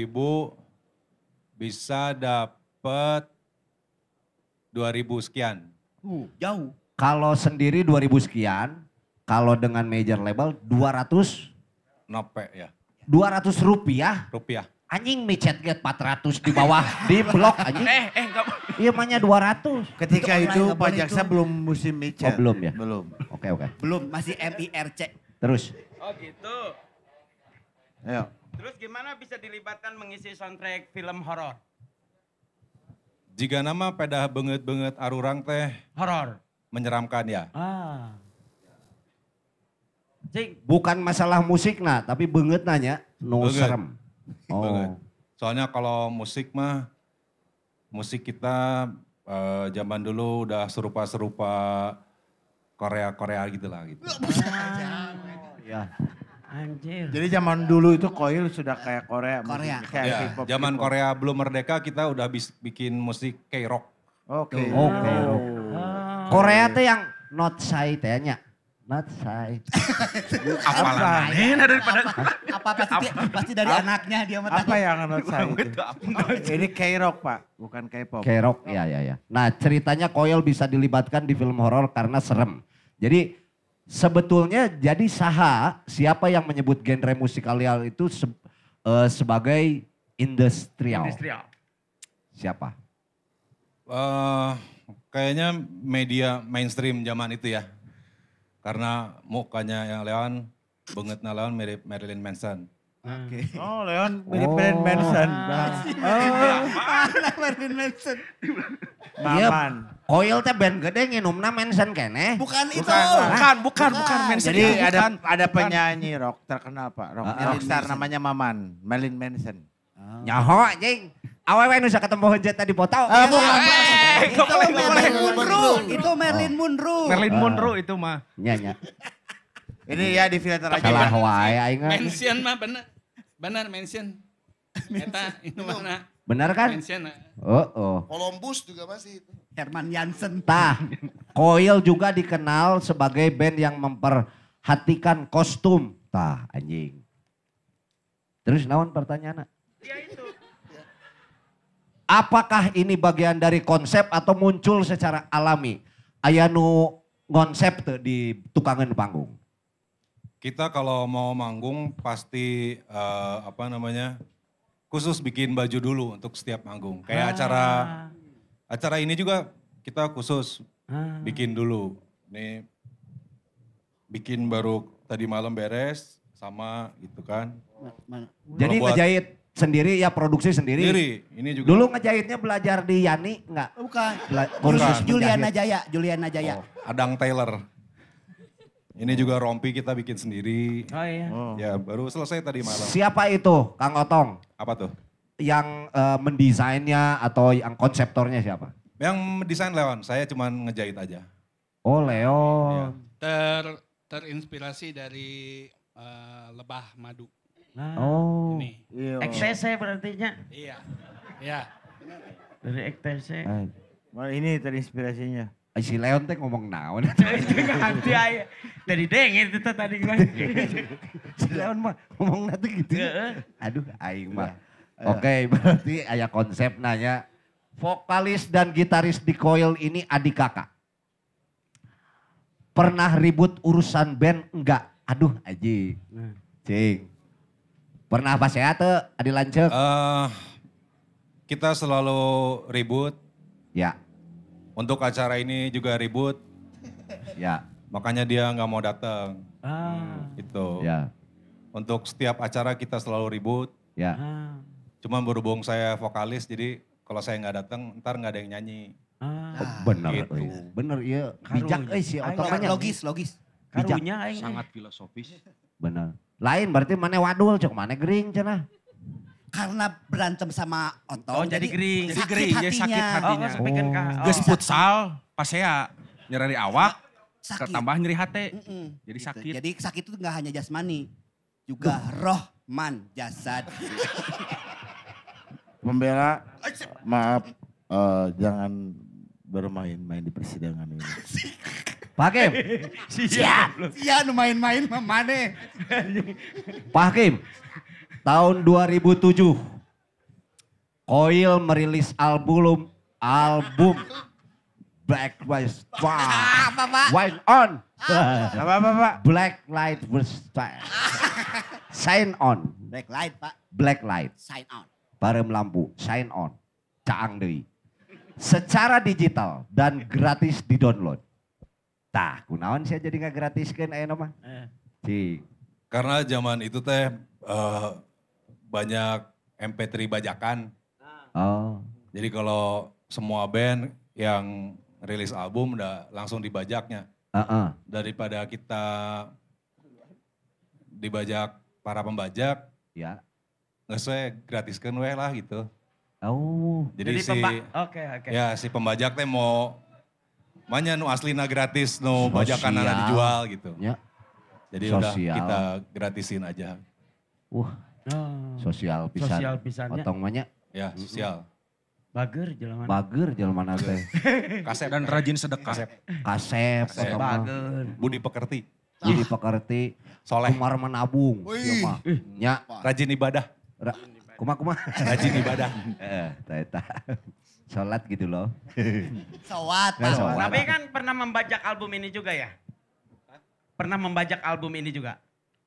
bisa dapat 2.000 sekian. Jauh. Kalau sendiri 2000 sekian, kalau dengan major label 200 Nope ya. 200 rupiah. Anjing micet get 400 di bawah di blok anjing. Enggak. Iya mahnya 200. Ketika itu Pak Jaksa itu. belum musim micet. Oh belum ya? Belum. Oke. Belum, masih MIRC. Terus. Oh gitu. Ayo. Terus gimana bisa dilibatkan mengisi soundtrack film horor? Jika nama pedah banget arurang teh. Horor. Menyeramkan ya. Bukan masalah musik nah, tapi banget nanya, no Beungeut. serem. Banget. Soalnya kalau musik mah, musik kita zaman dulu udah serupa-serupa Korea gitu lah gitu. Ya. Anjir. Jadi zaman dulu itu Koil sudah kayak Korea. Korea. Musik kayak Ya, K-pop, zaman K-pop. Korea belum merdeka kita udah bikin musik K-rock. Oke. Oke. Korea teh yang not shy tehnya. Not shy. Apalah daripada Apa pasti dari anaknya dia mah Apa yang menurut saya itu? Ini K-rock Pak, bukan K-pop. K-rock, ya. Nah ceritanya Koil bisa dilibatkan di film horor karena serem. Jadi sebetulnya jadi siapa yang menyebut genre musikalial itu sebagai industrial? Siapa? Kayaknya media mainstream zaman itu ya. Karena mukanya yang Leon, bangetnya Leon mirip Marilyn Manson. Oke. Oh Leon mirip Marilyn Manson. Marilyn Manson. Maman. Koil teh band gede nginumna Manson kene. Bukan itu. Bukan Manson. Jadi Bukan. ada penyanyi rock terkenal Pak. Rockstar namanya Maman, Marilyn Manson. Nyaho anjing. Awewe nu ketemu heujeut tadi foto. Bukan. Itu Marilyn Monroe. Itu Marilyn Monroe. Marilyn Monroe itu mah. Nya. Ini ya di filter aja. Salah wae aing. Mention mah benar mention. Eta itu mana? Benar kan? Mention. Oh. Columbus juga masih itu. Herman Jansen. Koil juga dikenal sebagai band yang memperhatikan kostum. Anjing. Terus naon pertanyaannya? Ya itu. Apakah ini bagian dari konsep atau muncul secara alami? Aya nu konsep tuh di tukangan panggung. Kita kalau mau manggung pasti khusus bikin baju dulu untuk setiap manggung. Kayak acara ini juga kita khusus bikin dulu. Nih bikin baru tadi malam beres sama gitu kan. Jadi Kalau buat- ngejahit sendiri ya produksi sendiri. Ini juga. Dulu ngejahitnya belajar di Yani enggak? Bukan. Kursus Juliana menjahit. Jaya. Adang Taylor. Ini juga rompi kita bikin sendiri. Oh iya. Ya baru selesai tadi malam. Siapa itu Kang Otong? Apa tuh? Yang mendesainnya atau yang konseptornya siapa? Yang desain Leon, saya cuma ngejahit aja. Oh Leon. Terinspirasi dari lebah madu. Oh. Ini. XTC berartinya? Iya. Dari XTC. Wah ini terinspirasinya. Si Leon teh ngomong naon. Ganti aja. Dari dengin itu tadi gimana? Si Leon mah ngomong nanti gitu. Aduh aing mah. Oke berarti aya konsep nanya. Vokalis dan gitaris di Koil ini adik kakak. Pernah ribut urusan band enggak? Aduh aji. Cing. Pernah apa sehat tuh Adi Lancek? Kita selalu ribut. Ya. Untuk acara ini juga ribut. Ya. Makanya dia nggak mau datang. Itu. Ya. Untuk setiap acara kita selalu ribut. Ya. Cuma berhubung saya vokalis jadi kalau saya nggak datang ntar nggak ada yang nyanyi. Bener, Gitu. bener iya. Bijak si otomannya. Logis. Karunya aing. Sangat filosofis. Bener. Lain berarti mana wadul, cok mana gering cenah. Karena berantem sama Otong. Oh jadi gering. Jadi sakit gering, ya hatinya. sakit hatinya. Oh sampaikan ka. Geus futsal, pasea, nyeri awak, Sakit. ketambah nyeri hati. Jadi Gitu. sakit. Jadi sakit itu nggak hanya jasmani, juga rohman, jasad. Pembela, maaf, jangan bermain-main di persidangan ini. Pak Hakim, Iya, nu main-main mah maneh. Pak Hakim. Tahun 2007, Koil merilis album Black Light Wine On. Apa? Black Light Shine On. Black light, Pak. Black Light. Sign on. Barem lampu, shine on. Caang deui. Secara digital dan gratis di-download. Tah, kunaon sih jadi nggak gratiskeun aya mah? Cing. Karena zaman itu teh banyak MP3 bajakan. Oh. Jadi kalau semua band yang rilis album udah langsung dibajaknya. Daripada kita dibajak para pembajak, ya nggak gratiskan weh lah gitu. Oh. Jadi si Oke. ya si pembajak teh mau manya nu aslina gratis, nu bajakan dijual gitu. Ya. Jadi Sosial. udah kita gratisin aja. Sosial pisan. Sosial pisannya. Otong manya. Ya sosial. Bager jelema. Bager jelema teh. Kasep dan rajin sedekah. Kasep. otong mah. Bager. Budi pekerti. Budi pekerti. Soleh. Kumar menabung. Ieu mah. Nya. Rajin ibadah. Kumaha. Rajin ibadah. Eta. Salat gitu loh. Sowat, Nggak Pak. sowat. Tapi kan pernah membajak album ini juga ya? Pernah membajak album ini juga?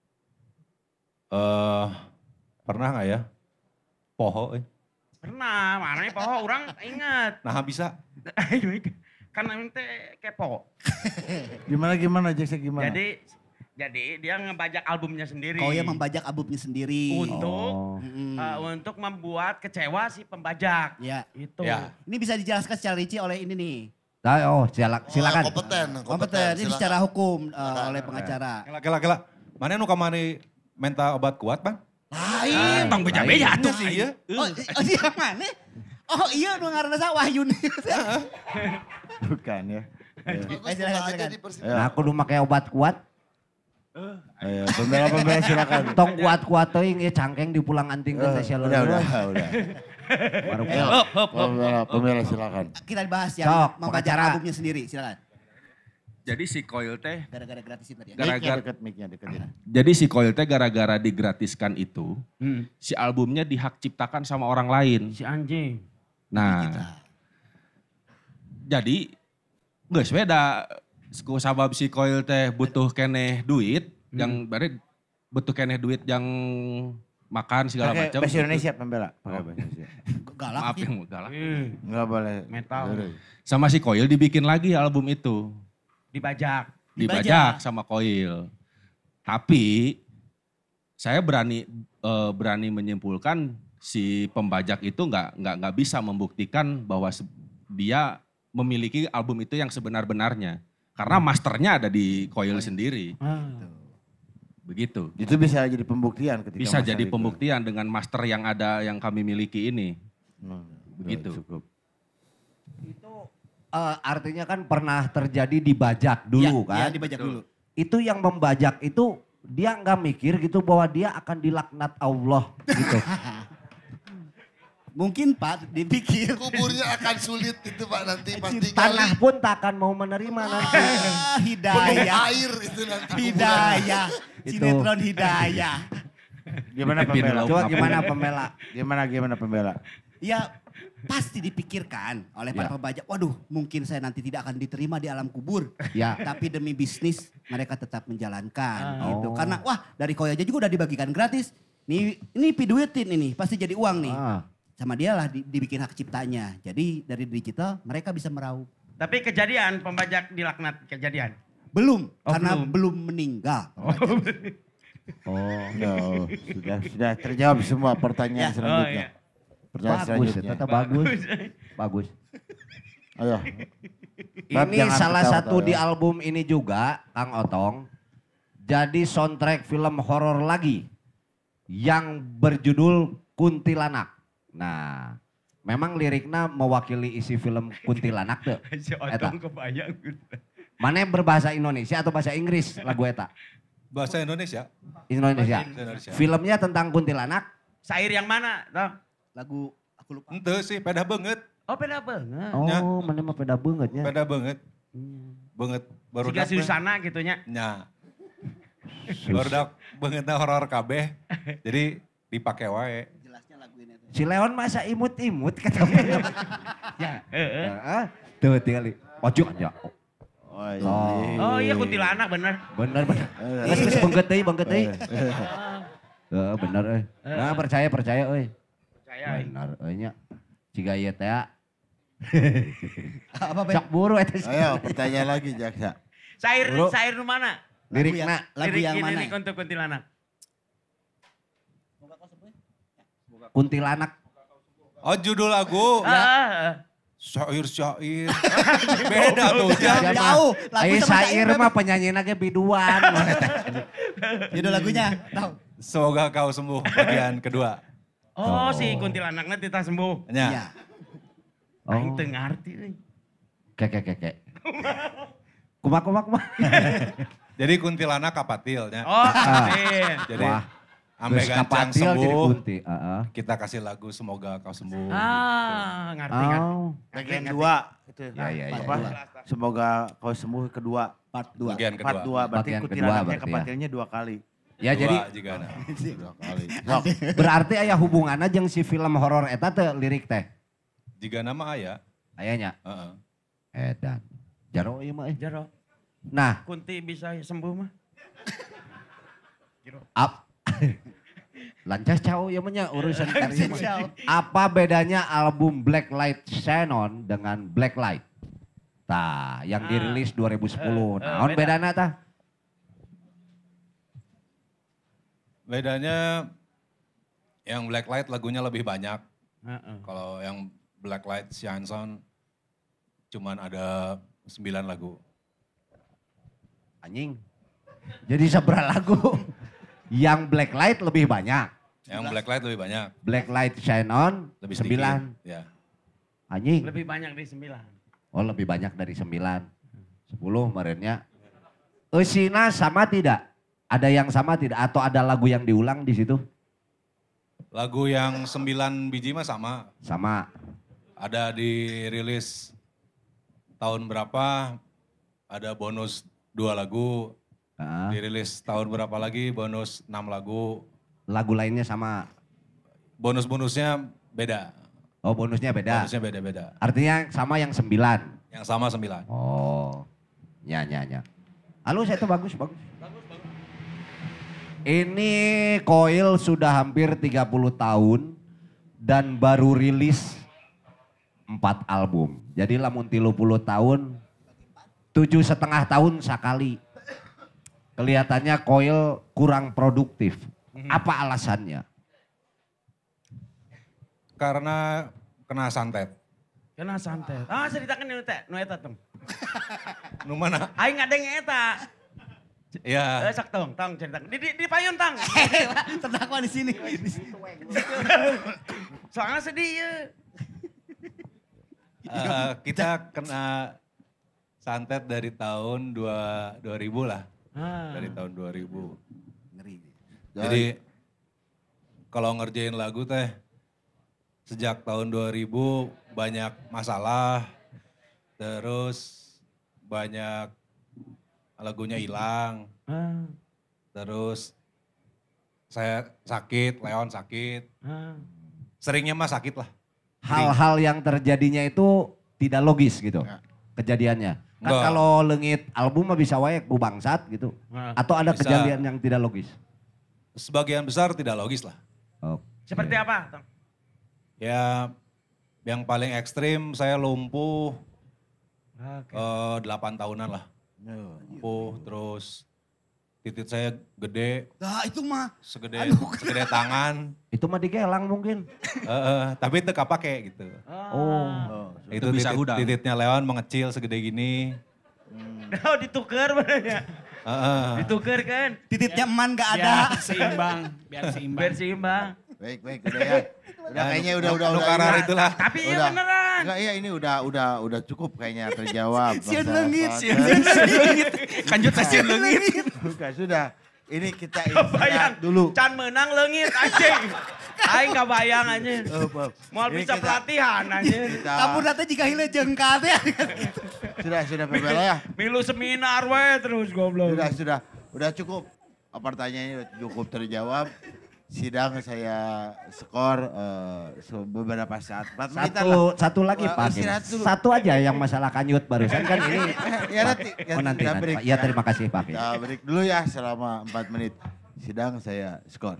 Pernah nggak ya? Poho. Pernah, mana nih poho orang ingat. Nah bisa. Kan ente kepo. Gimana Jackson gimana? Jadi dia ngebajak albumnya sendiri. Koil membajak albumnya sendiri. Untuk membuat kecewa si pembajak. Ya. Itu. Ya. Ini bisa dijelaskan secara rinci oleh ini nih. Silakan. Kompeten. Ini silakan. secara hukum oleh pengacara. Kela. Mana nu kamari minta obat kuat bang? Lain. Bang beja-beja tuh. Iya. Oh iya mana? Oh iya nu ngaranna sa Wahyun. Bukan ya. Silakan. Nah aku udah pakai obat kuat. Ayo, pembela silakan. Tong kuat-kuat teuing ieu cangkeng dipulang antingkeun teh sia Udah. Baru Pembela silakan. Kita dibahas yang Sok, membajak pengacara. albumnya sendiri, silakan. Jadi si Koil teh Gara-gara gratisin tadi ya. Mic-nya deketin. Jadi si Koil teh gara-gara digratiskan itu, si albumnya dihak ciptakan sama orang lain. Si anjing. Nah, jadi geus beda. Ku sabab si Koil teh butuh keneh duit, yang berarti butuh keneh duit yang makan segala Pakai macam. bahasa Indonesia pembela. Pakai bahasa Indonesia. Galak. Maaf yang galak. Enggak boleh. Metal. Sama si Koil dibikin lagi album itu. Dibajak. Dibajak sama Koil. Tapi saya berani menyimpulkan si pembajak itu nggak bisa membuktikan bahwa dia memiliki album itu yang sebenar-benarnya. Karena masternya ada di Koil sendiri. Begitu. Itu bisa jadi pembuktian ketika Bisa masalah jadi itu. pembuktian dengan master yang ada yang kami miliki ini. Begitu. Cukup. Itu artinya kan pernah terjadi dibajak dulu kan. Iya, dibajak dulu. Itu yang membajak itu dia nggak mikir gitu bahwa dia akan dilaknat Allah gitu. Mungkin Pak dipikir. Kuburnya akan sulit itu Pak nanti pasti Tanah pun tak akan mau menerima nanti. penuh Hidayah. air itu nanti. Hidayah. Itu. Sinetron Hidayah. Gimana pembela? Coba gimana pembela? Gimana pembela? Ya pasti dipikirkan oleh para pembajak. Waduh mungkin saya nanti tidak akan diterima di alam kubur. Ya. Tapi demi bisnis mereka tetap menjalankan gitu. Oh. Karena wah dari Koil aja juga udah dibagikan gratis. Ini piduitin ini pasti jadi uang nih. Sama dia lah dibikin hak ciptanya. Jadi dari digital mereka bisa meraup. Tapi kejadian pembajak dilaknat kejadian. Belum, karena belum meninggal. No, sudah terjawab semua pertanyaan selanjutnya. Pertanyaan Bagus, selanjutnya. tetap bagus. Bagus. Ayo. Bab Ini jangan salah ketawa-tawa satu di ya. album ini juga, Kang Otong, jadi soundtrack film horor lagi yang berjudul Kuntilanak. Nah, memang liriknya mewakili isi film Kuntilanak tuh. Si Eta. Otong kebayang. Mana berbahasa Indonesia atau bahasa Inggris lagu eta? Bahasa Indonesia. Indonesia. Bahasa Indonesia. Filmnya tentang kuntilanak. Sair yang mana? Toh? Lagu aku lupa. Ente sih peda banget. Oh beda banget. Ya. Oh, mana mah peda bangetnya. Peda banget. Banget. Baru Jika Susana gitunya. Nya. Baru bangetnya horor kabeh. Jadi dipakai wae. Jelasnya lagu ini. Si Leon masa imut-imut ketemu. Ya. Tuh tinggal. Ojo ya. Oh iya. Oh iya kuntilanak bener. Bener. Geus beungeut deui, beungeut deui. Bener euy. Nah, percaya euy. Percaya. Bener euy nya. Ciga ieu teh. Apa Ben? Sok buru eta sih. Ayo pertanyaan lagi Jaksa. Sair nu mana? Lirikna. Lagu Lirik yang ini mana? nih untuk kuntilanak. Kuntilanak. Oh judul lagu. Syair. Beda tuh. Jauh. Lagu Ayo sama syair mah penyanyina ge biduan. Judul lagunya. Tahu. Semoga kau sembuh bagian kedua. Oh si kuntilanaknya tita sembuh. Nya. Iya. Aing teu ngarti euy. Kek. Kumaha. Jadi kuntilanak kapatilnya. Oh, kapatil. Jadi Wah. ambe Geus gancang kapatil jadi sembuh. kunti. Kita kasih lagu semoga kau sembuh. Ngerti kan? Oh. Bagian 2 itu. Ya. Apa? Semoga kau sembuh kedua. Part 2. Bagian kedua. Part 2 berarti Bagian kedua kuntilanaknya berarti ya. kepatilnya 2 kali. Ya jadi juga nah. 2 kali. berarti aya hubunganna jeung si film horor eta teh lirik teh. Jika nama aya. Ayanya. Heeh. Edan. Jaro ieu mah Jaro. Nah, Kunti bisa sembuh mah. up. Lancas cau ya mah nya urusan karya mah. Apa bedanya album Black Light Shine On dengan Black Light? Tah, yang dirilis 2010. Naon beda. bedana tah? Bedanya yang Black Light lagunya lebih banyak. Kalau yang Black Light Shine On cuman ada 9 lagu. Anjing. Jadi seberapa lagu? Yang Black Light lebih banyak. Yang Black Light lebih banyak. Black Light Shine On Lebih 9. sedikit. Ya. Anjing. Lebih banyak di 9. Oh lebih banyak dari 9. 10 kemarinnya. Eusina sama tidak? Ada yang sama tidak? Atau ada lagu yang diulang di situ? Lagu yang 9 biji mah sama. Sama. Ada dirilis tahun berapa, ada bonus 2 lagu. Dirilis tahun berapa lagi, bonus 6 lagu. Lagu lainnya sama? Bonus-bonusnya beda. Oh bonusnya beda? Bonusnya beda-beda. Artinya sama yang 9? Yang sama 9. Oh, ya. Halus itu bagus. Ini Koil sudah hampir 30 tahun dan baru rilis 4 album. Jadi lamun 30 tahun, 7,5 tahun sekali. Kelihatannya Koil kurang produktif. Apa alasannya? Karena kena santet. Kena santet. Ceritakan nu teh, nu eta tong. Nu mana? Aing ngadeng eta. Ya. Sak tong ceritakan. Di payun tang. Terdakwa di sini. Soalnya sedih ya. Kita kena santet dari tahun 2000 lah. Dari tahun 2000. Ngeri. Jadi kalau ngerjain lagu teh sejak tahun 2000 banyak masalah, terus banyak lagunya hilang, terus saya sakit, Leon sakit, seringnya mah sakit lah. Hal-hal yang terjadinya itu tidak logis gitu kejadiannya. Kan Enggak. kalau leungit album mah bisa wae ku bangsat gitu. Atau ada Bisa. kejadian yang tidak logis. Sebagian besar tidak logis lah. Seperti apa tong? Ya yang paling ekstrim saya lumpuh 8 tahunan lah. Lumpuh terus titik saya gede. Nah itu mah. Segede tangan. Itu mah digelang mungkin. Tapi itu kapake gitu. Oh. Itu bisa udang. titiknya Leon mengecil segede gini. Oh ditukar benernya. Ditukar kan. Titiknya eman gak ada. Biar seimbang. Biar seimbang. Baik, udah ya. Udah kayaknya udah. Nukarar itulah. Tapi iya beneran. Enggak, iya ini udah cukup kayaknya terjawab. Sian lengit. Kanjut sian lengit. Bukan, sudah. Ini kita istirahat dulu. Can menang lengit anjing. Aing gak bayang anjing. Mau bisa pelatihan anjing. Kamu nanti jika hile jengkat ya. Sudah Pebela ya. Milu seminar we terus goblok. Udah cukup. Pertanyaannya cukup terjawab. Sidang saya skor beberapa saat. 4 menitan lah. Satu lagi Pak Hakim. Satu aja yang masalah kanyut barusan kan ini. Ya nanti. Nanti Pak. Ya terima kasih Pak Hakim. Kita break dulu ya selama 4 menit. Sidang saya skor.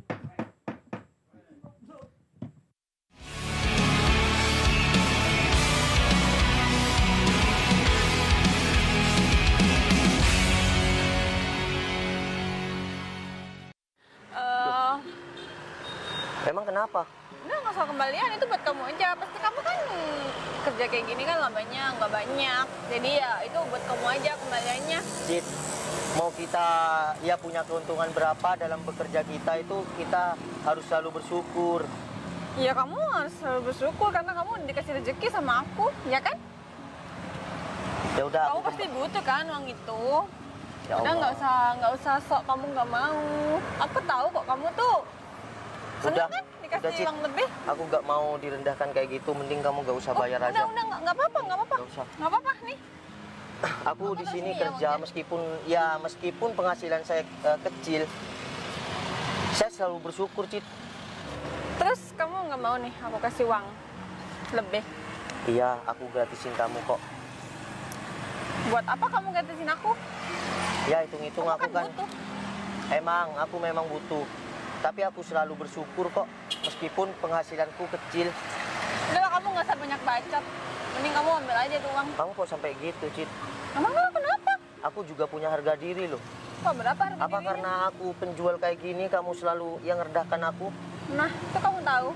Emang kenapa? Udah nggak soal kembalian, itu buat kamu aja. Pasti kamu kan kerja kayak gini kan labanya nggak banyak. Jadi ya itu buat kamu aja kembaliannya. Cid, mau kita ya punya keuntungan berapa dalam bekerja kita itu kita harus selalu bersyukur. Ya kamu harus selalu bersyukur karena kamu dikasih rezeki sama aku, ya kan? Ya udah. Kamu pasti butuh kan uang itu. Ya udah Allah. nggak usah sok kamu nggak mau. Aku tahu kok kamu tuh seneng kan dikasih uang lebih. Aku nggak mau direndahkan kayak gitu. Mending kamu nggak usah bayar aja. Udah nggak apa-apa. Nggak apa-apa nih. Aku di sini kerja meskipun penghasilan saya kecil, saya selalu bersyukur, Cid. Terus kamu nggak mau nih aku kasih uang lebih? Iya, aku gratisin kamu kok. Buat apa kamu gratisin aku? Ya hitung-hitung aku kan. Butuh. Emang aku memang butuh. Tapi aku selalu bersyukur kok, meskipun penghasilanku kecil. Udah kamu nggak usah banyak bacot. Mending kamu ambil aja tuh uang. Kamu kok sampai gitu, Cid? Emang kenapa? Aku juga punya harga diri loh. Kok berapa harga Apa dirinya? karena aku penjual kayak gini, kamu selalu yang ngerendahkan aku? Nah, itu kamu tahu.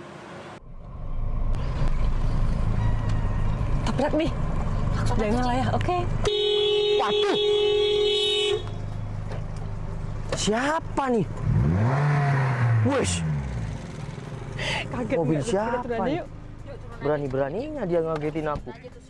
Tabrak nih. Jangan lah ya, oke? Waduh! Siapa nih? Wush! Kaget. Mobil nggak? siapa Turun aja nih? yuk. Berani-beraninya dia ngagetin aku.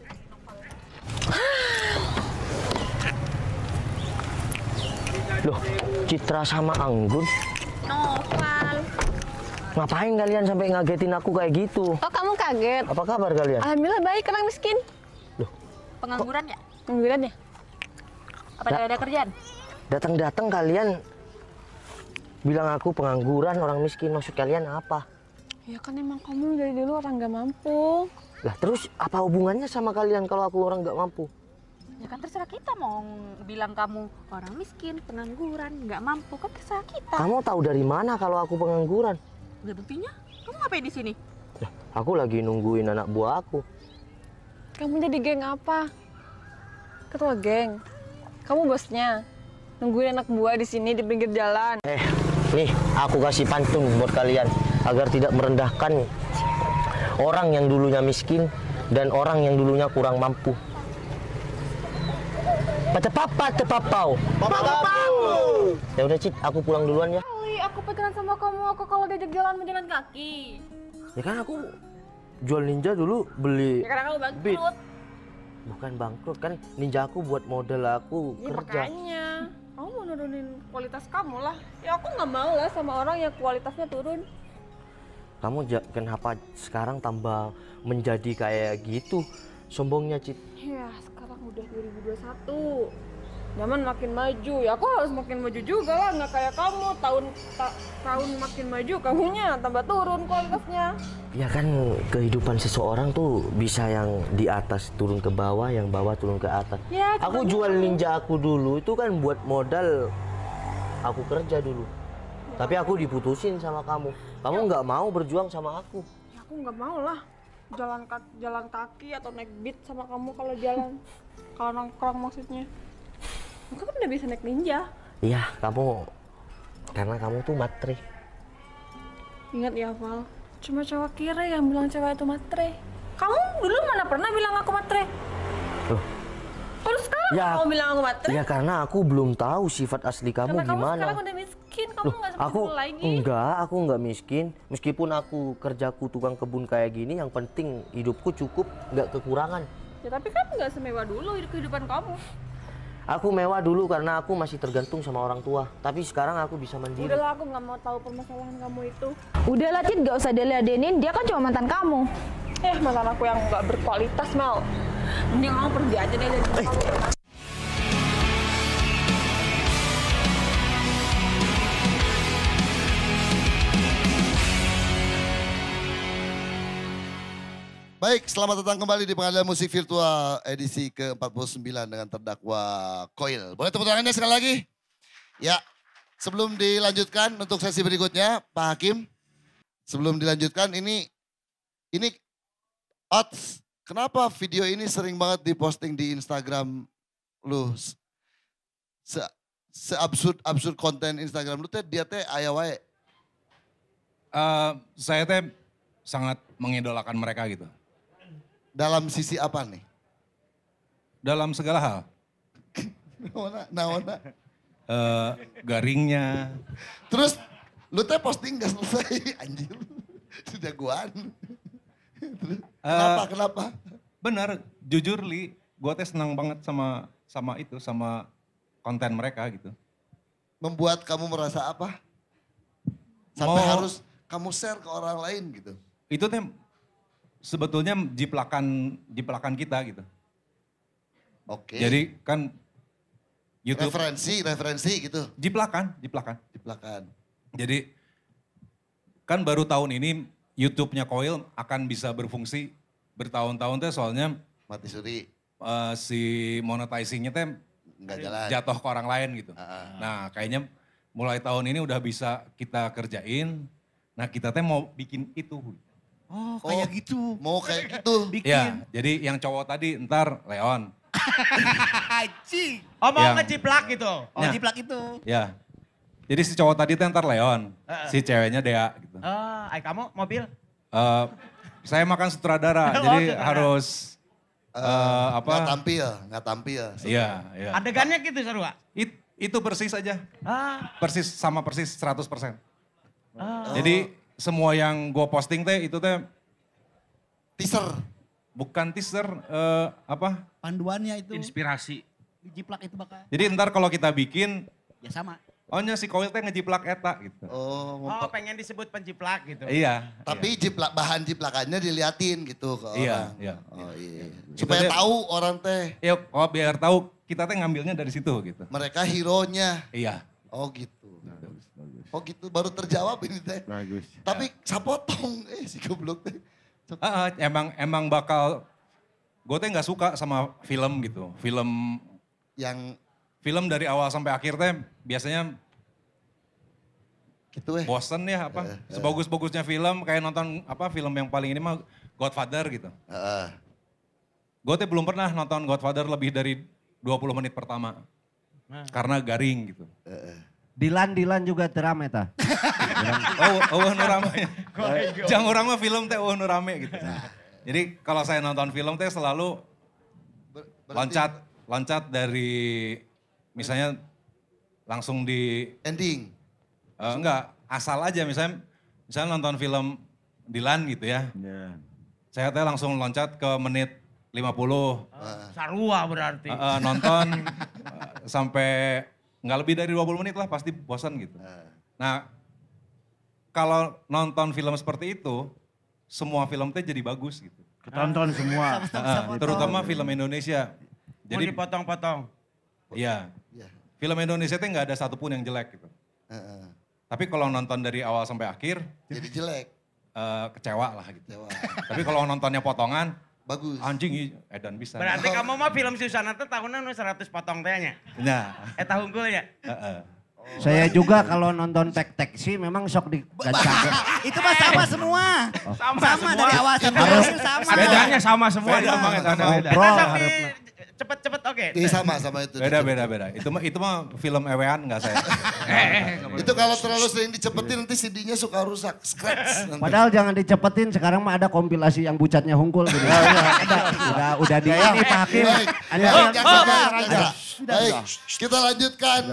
Loh, Citra sama Anggun? Noval. Ngapain kalian sampai ngagetin aku kayak gitu? Oh, kamu kaget? Apa kabar kalian? Alhamdulillah baik, orang miskin. Loh. Pengangguran ya? Pengangguran ya? Apa tidak ada kerjaan? Datang-datang kalian bilang aku pengangguran, orang miskin. Maksud kalian apa? Ya kan emang kamu dari dulu orang nggak mampu. Lah terus apa hubungannya sama kalian kalau aku orang nggak mampu? Ya kan terserah kita mau bilang kamu orang miskin, pengangguran, nggak mampu, kan terserah kita. Kamu tahu dari mana kalau aku pengangguran? Udah buktinya? Kamu ngapain di sini? Lah, aku lagi nungguin anak buah aku. Kamu jadi geng apa? Ketua geng. Kamu bosnya. Nungguin anak buah di sini di pinggir jalan. Nih, aku kasih pantun buat kalian agar tidak merendahkan orang yang dulunya miskin dan orang yang dulunya kurang mampu. Patepapau. Ya udah, Cid, aku pulang duluan ya. Kali aku pikiran sama kamu, aku kalau diajak jalan mau jalan kaki. Ya kan aku jual ninja dulu beli. Ya karena kamu Beat. bangkrut. Bukan bangkrut kan, ninja aku buat modal aku Ya kerja. makanya. Kamu mau nurunin kualitas kamu lah. Ya aku nggak mau lah sama orang yang kualitasnya turun. Kamu kenapa sekarang tambah menjadi kayak gitu? Sombongnya, Cid. Ya sekarang udah 2021. Zaman makin maju, ya aku harus makin maju juga lah. Nggak kayak kamu, tahun makin maju, kamunya tambah turun kualitasnya. Ya kan kehidupan seseorang tuh bisa yang di atas turun ke bawah, yang bawah turun ke atas. Ya, aku jual ninja aku dulu itu kan buat modal aku kerja dulu. Tapi aku diputusin sama kamu. Kamu nggak mau berjuang sama aku. Ya aku nggak mau lah jalan kaki atau naik beat sama kamu kalau jalan. Kalau nongkrong maksudnya. Aku kan udah bisa naik ninja. Iya, karena kamu tuh matre. Ingat ya, Val. Cuma cowok kira yang bilang cewek itu matre. Kamu dulu mana pernah bilang aku matre? Loh. Terus sekarang kamu bilang aku matre? Ya karena aku belum tahu sifat asli kamu Karena kamu gimana. sekarang udah miskin, kamu Loh, nggak seperti aku dulu lagi. aku nggak miskin. Meskipun aku kerjaku tukang kebun kayak gini, yang penting hidupku cukup, nggak kekurangan. Ya tapi kan nggak semewah dulu kehidupan kamu. Aku mewah dulu karena aku masih tergantung sama orang tua. Tapi sekarang aku bisa mandiri. Udahlah, aku nggak mau tahu permasalahan kamu itu. Udahlah Cid, gak usah diladenin, dia kan cuma mantan kamu. Mantan aku yang nggak berkualitas, Mel. Mending kamu pergi aja deh dari kamu. Baik, selamat datang kembali di Pengadilan Musik Virtual edisi ke-49 dengan terdakwa Koil. Boleh tepuk tangannya sekali lagi? Ya, sebelum dilanjutkan untuk sesi berikutnya, Pak Hakim. Sebelum dilanjutkan, ini Ots, kenapa video ini sering banget diposting di Instagram lu? Seabsurd konten Instagram lu teh dia teh aya wae. Saya teh sangat mengidolakan mereka gitu. Dalam sisi apa nih? Dalam segala hal. Naona. Garingnya. Terus lu teh posting gak selesai anjir. Sudah guaan. Kenapa? Benar, jujur Li, gue teh senang banget sama konten mereka gitu. Membuat kamu merasa apa? Sampai harus kamu share ke orang lain gitu. Itu teh sebetulnya jiplakan kita gitu. Oke. Jadi kan YouTube. Referensi gitu. Jiplakan. Jadi kan baru tahun ini YouTube-nya Koil akan bisa berfungsi bertahun-tahun teh soalnya mati suri. Si monetizing-nya teh nggak jalan. Jatuh ke orang lain gitu. Nah kayaknya mulai tahun ini udah bisa kita kerjain. Nah kita teh mau bikin itu. Oh kayak gitu. Mau kayak gitu. Ya jadi yang cowok tadi ntar Leon. Oh mau ngejiplak gitu? Oh jiplak itu. Ya. Jadi si cowok tadi ntar Leon, si ceweknya Dea gitu. Kamu mobil? Saya makan sutradara, jadi harus nggak tampil. Iya. Adegannya gitu seru Pak? Itu persis aja. Persis 100%. Jadi semua yang gue posting teh itu teh teaser. Bukan teaser, Panduannya itu. Inspirasi. Jiplak itu bakal. Jadi ntar kalau kita bikin. Ya sama. Ohnya si Koil teh ngejiplak eta gitu. Oh pengen disebut penjiplak gitu. Iya. Tapi bahan jiplakannya diliatin gitu ke orang. Iya. Oh iya. Supaya tahu orang teh. Iya, biar tahu kita teh ngambilnya dari situ gitu. Mereka hero-nya. Iya. Oh gitu. Oh gitu, baru terjawab ini teh. Bagus. Tapi sapotong, si goblok teh. Emang bakal, gue teh nggak suka sama film gitu. Film dari awal sampai akhir teh biasanya gitu bosen ya apa. Sebagus-bagusnya film kayak nonton film yang paling ini mah Godfather gitu. Gue teh belum pernah nonton Godfather lebih dari 20 menit pertama. Karena garing gitu. Dilan juga terame ta. Nu rame. Jang orang mah film teh nu rame gitu. Jadi kalau saya nonton film teh selalu loncat dari misalnya langsung di ending. Enggak, asal aja misalnya nonton film Dilan gitu ya. Saya teh langsung loncat ke menit 50. Sarua berarti. Nonton sampai nggak lebih dari 20 menit lah pasti bosan gitu. Nah kalau nonton film seperti itu, semua film teh jadi bagus gitu. Ketonton semua. Terutama film Indonesia. Jadi dipotong-potong. Iya. Film Indonesia teh nggak ada satupun yang jelek gitu. Tapi kalau nonton dari awal sampai akhir. Jadi jelek. Kecewa lah gitu. Tapi kalau nontonnya potongan. Bagus. Anjing edan bisa. Berarti kamu mah film Susana teh tahunan 100 potong tehnya? Nah. Eta hunggulnya? Saya juga kalau nonton tek-tek sih memang sok di Itu mah sama semua. Sama dari awal sampai akhir sama. Bedanya sama semua. Masa cepet oke. Iya sama itu. Beda. Itu mah film ewean enggak saya. Itu kalau terlalu sering dicepetin nanti CD-nya suka rusak, scratch. nanti. Padahal jangan dicepetin, sekarang mah ada kompilasi yang bucatnya hungkul gitu. Ada, udah di ini Pak Hakim. Baik, Ada baik, kita lanjutkan.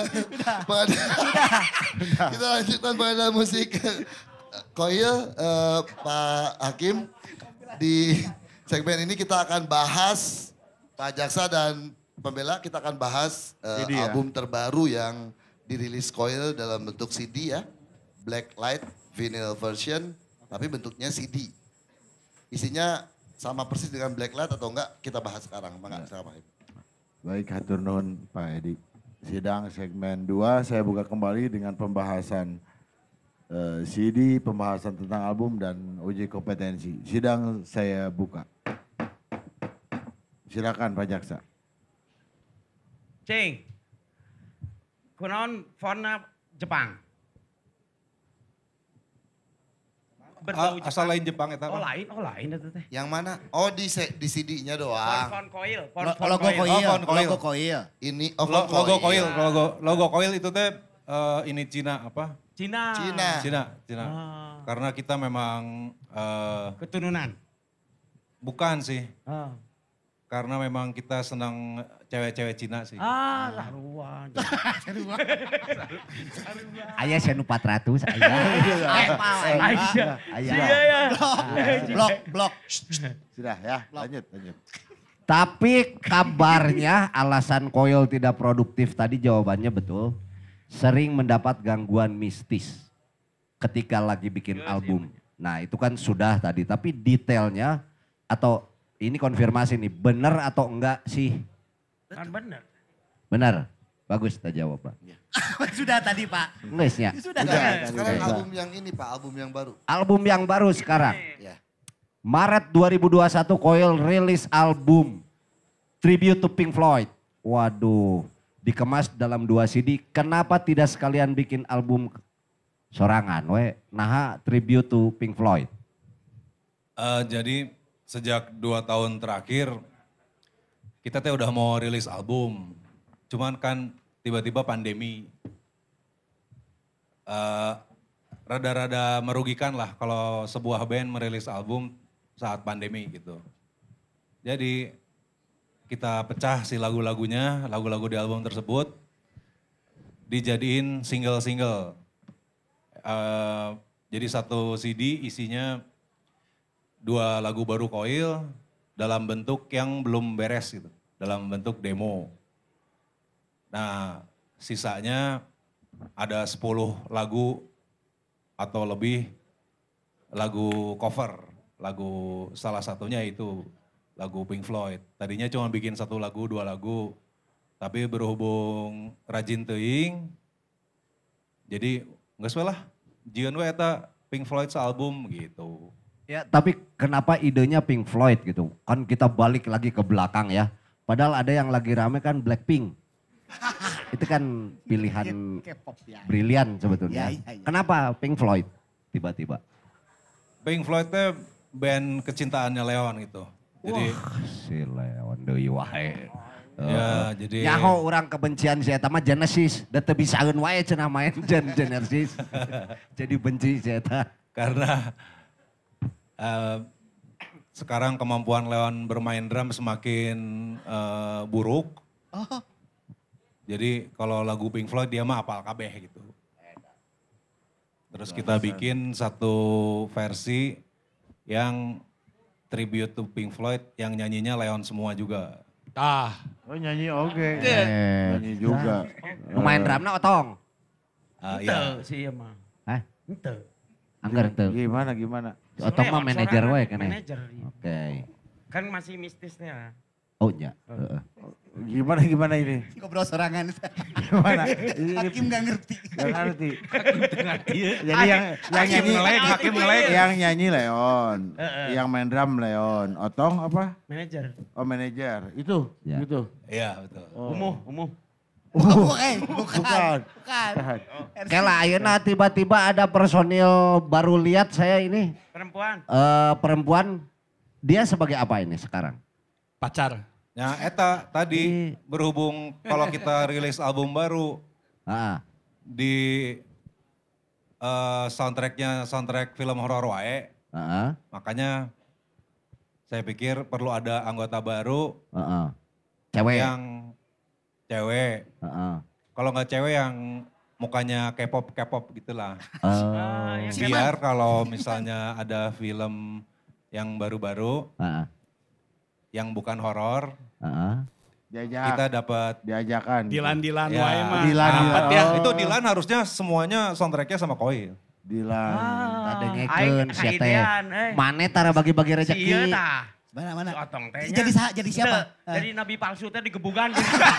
Kita lanjutkan pada musik Koil, Pak Hakim. Di segmen ini kita akan bahas, Pak Jaksa dan Pembela, kita akan bahas album terbaru yang dirilis Koil dalam bentuk CD ya. Black Light vinyl version, tapi bentuknya CD. Isinya sama persis dengan Black Light atau enggak, kita bahas sekarang. Baik, hatur nuhun Pak Edi. Sidang segmen 2 saya buka kembali dengan pembahasan CD, pembahasan tentang album dan uji kompetensi. Sidang saya buka. Silakan Pak Jaksa. Cing, kunaon fontna Jepang. Asal lain Jepang eta. Oh lain itu teh. Yang mana? Oh di CD-nya doang. Font Koil. Logo Koil. Ini logo Koil itu teh ini Cina apa? Cina. Karena kita memang keturunan. Bukan sih. Karena memang kita senang cewek-cewek Cina sih. Laruan. Ayah saya nu 400 Blok. Sudah ya, lanjut. Tapi kabarnya alasan Koil tidak produktif tadi jawabannya betul. Sering mendapat gangguan mistis ketika lagi bikin album. Nah itu kan sudah tadi, tapi detailnya atau ini konfirmasi nih, benar atau enggak sih? Kan benar. Benar, bagus kita jawab Pak. Sudah tadi Pak. Ngesnya. Sudah. Sekarang album yang ini Pak, album yang baru. Album yang baru sekarang. Ya. Maret 2021 Koil rilis album Tribute to Pink Floyd. Waduh, dikemas dalam 2 CD. Kenapa tidak sekalian bikin album sorangan? Nah, Tribute to Pink Floyd. Jadi sejak 2 tahun terakhir kita udah mau rilis album. Cuman kan tiba-tiba pandemi. Rada-rada merugikan lah kalau sebuah band merilis album saat pandemi gitu. Jadi kita pecah si lagu-lagunya, lagu-lagu di album tersebut dijadiin single-single. Jadi satu CD isinya 2 lagu baru Koil dalam bentuk yang belum beres gitu, dalam bentuk demo. Nah sisanya ada 10 lagu atau lebih lagu cover, lagu salah satunya itu lagu Pink Floyd. Tadinya cuma bikin 1 lagu, 2 lagu. Tapi berhubung rajin teuing, jadi nggak sesuai lah. Jieun we eta Pink Floyd sealbum gitu. Ya tapi kenapa idenya Pink Floyd gitu? Kan kita balik lagi ke belakang ya. Padahal ada yang lagi rame kan Blackpink. Itu kan pilihan brilian sebetulnya. Ya. Kenapa Pink Floyd tiba-tiba? Pink Floyd teh band kecintaannya Leon gitu. Jadi si Leon deui wae. Ya, jadi nyaho orang kebencian si eta mah Genesis, da teu bisaeun wae cenah main Genesis. Jadi benci si eta. Karena sekarang kemampuan Leon bermain drum semakin buruk. Jadi kalau lagu Pink Floyd dia mah apal kabeh gitu. Terus kita bikin satu versi yang tribute to Pink Floyd yang nyanyinya Leon semua juga. Oh nyanyi oke. Nyanyi juga. Main drumna Otong. Iya. Sih mah. Hah? Ente. Anggar ente. Gimana? Otong mah manajer we kan. Manajer. Oke. Kan masih mistisnya. Oh iya. Gimana ini? Ngobrol sorangan. Gimana? Hakim gak ngerti. Gak ngerti. Iya. Jadi yang nyanyi Hakim ngelag. Yang nyanyi Leon, yang main drum Leon. Otong apa? Manajer. Oh manajer. Itu Ya. gitu. Iya betul. Umuh. Bukan. Kela ayeuna tiba-tiba ada personil baru lihat saya ini. Perempuan. Perempuan. Dia sebagai apa ini sekarang? Pacar. Ya eta tadi berhubung kalau kita rilis album baru di soundtrack film horor wae. Makanya saya pikir perlu ada anggota baru. Cewek. Yang cewek. Kalau nggak cewek yang mukanya K-pop gitulah. Biar kalau misalnya ada film yang baru-baru, yang bukan horor, kita dapat diajakan. Dilan ya, wae mah. dapat ya. Itu Dilan harusnya semuanya soundtracknya sama Koil. Dilan. Tade ngeken sia teh. Mane tara bagi-bagi rezeki. Iya tah. Mana? Otong tehnya. Jadi siapa? Jadi nabi palsu teh digebugan.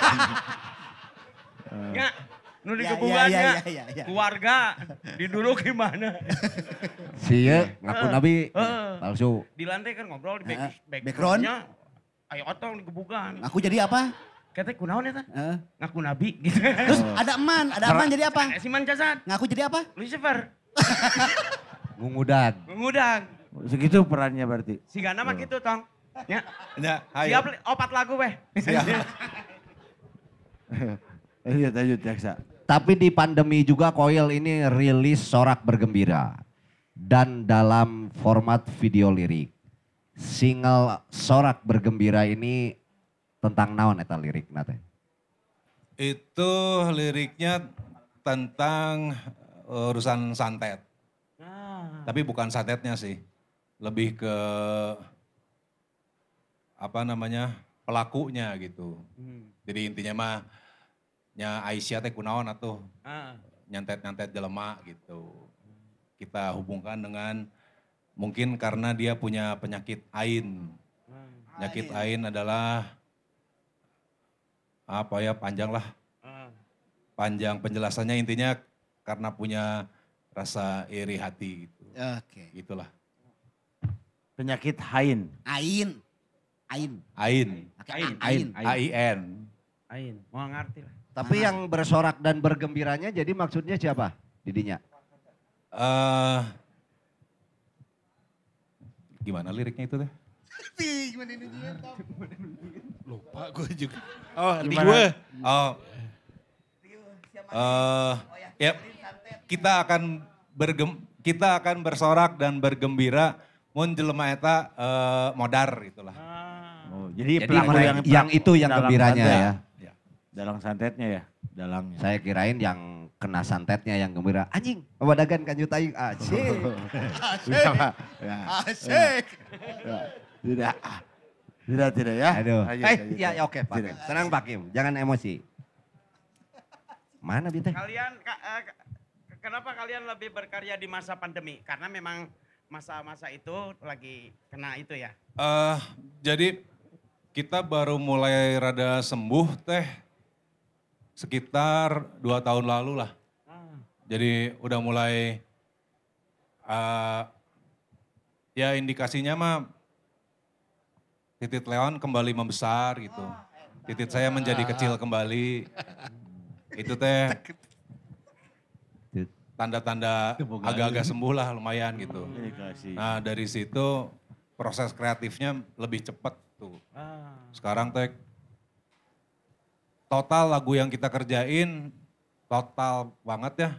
Ya, nu digebugan ya. Keluarga didulu gimana? Sia ngaku nabi palsu. Di lantai kan ngobrol di background. Ayo otong digebugan. Aku jadi apa? Katanya kunaon ya tah? Ngaku nabi gitu. Terus ada eman jadi apa? Siman jasad. Ngaku jadi apa? Lucifer. Ngudang. Segitu perannya berarti. Sigana mah gitu tong. Ya. Siap opat lagu weh. Iya lanjut Jaksa. Tapi di pandemi juga Koil ini rilis Sorak Bergembira. Dan dalam format video lirik. Single Sorak Bergembira ini tentang naon eta lirik nate? Itu liriknya tentang urusan santet. Tapi bukan santetnya sih. Lebih ke pelakunya gitu. Jadi intinya mah nya Aisyah teh kunaon atuh. Nyantet-nyantet jelema gitu. Kita hubungkan dengan mungkin karena dia punya penyakit ain. Penyakit ain adalah panjang lah. Panjang penjelasannya intinya karena punya rasa iri hati gitu. Oke. Gitulah. Penyakit hain. Ain. AIN. Mau ngerti lah. Tapi yang bersorak dan bergembiranya jadi maksudnya siapa didinya? Gimana liriknya itu teh? Lupa gue juga. Oh, di Gimana? gue. Ya kita akan bersorak dan bergembira mun jelema eta modar gitulah. Jadi yang itu yang gembiranya ya. Dalang santetnya ya, dalangnya. Saya kirain yang kena santetnya yang gembira. Anjing, wadagan kanjut aing. Asik. Asik. Tidak ya. Aduh. Lanjut. Ya oke Pak Kim. Tenang Pak Kim, jangan emosi. Mana Bite? Kenapa kalian lebih berkarya di masa pandemi? Karena memang masa-masa itu lagi kena itu ya. Jadi kita baru mulai rada sembuh teh sekitar 2 tahun lalu lah. Jadi udah mulai ya indikasinya mah titik Leon kembali membesar gitu. Titik saya menjadi kecil kembali. Itu teh tanda-tanda agak-agak sembuh lah lumayan gitu. Nah dari situ proses kreatifnya lebih cepat tuh. Sekarang teh total lagu yang kita kerjain total banget ya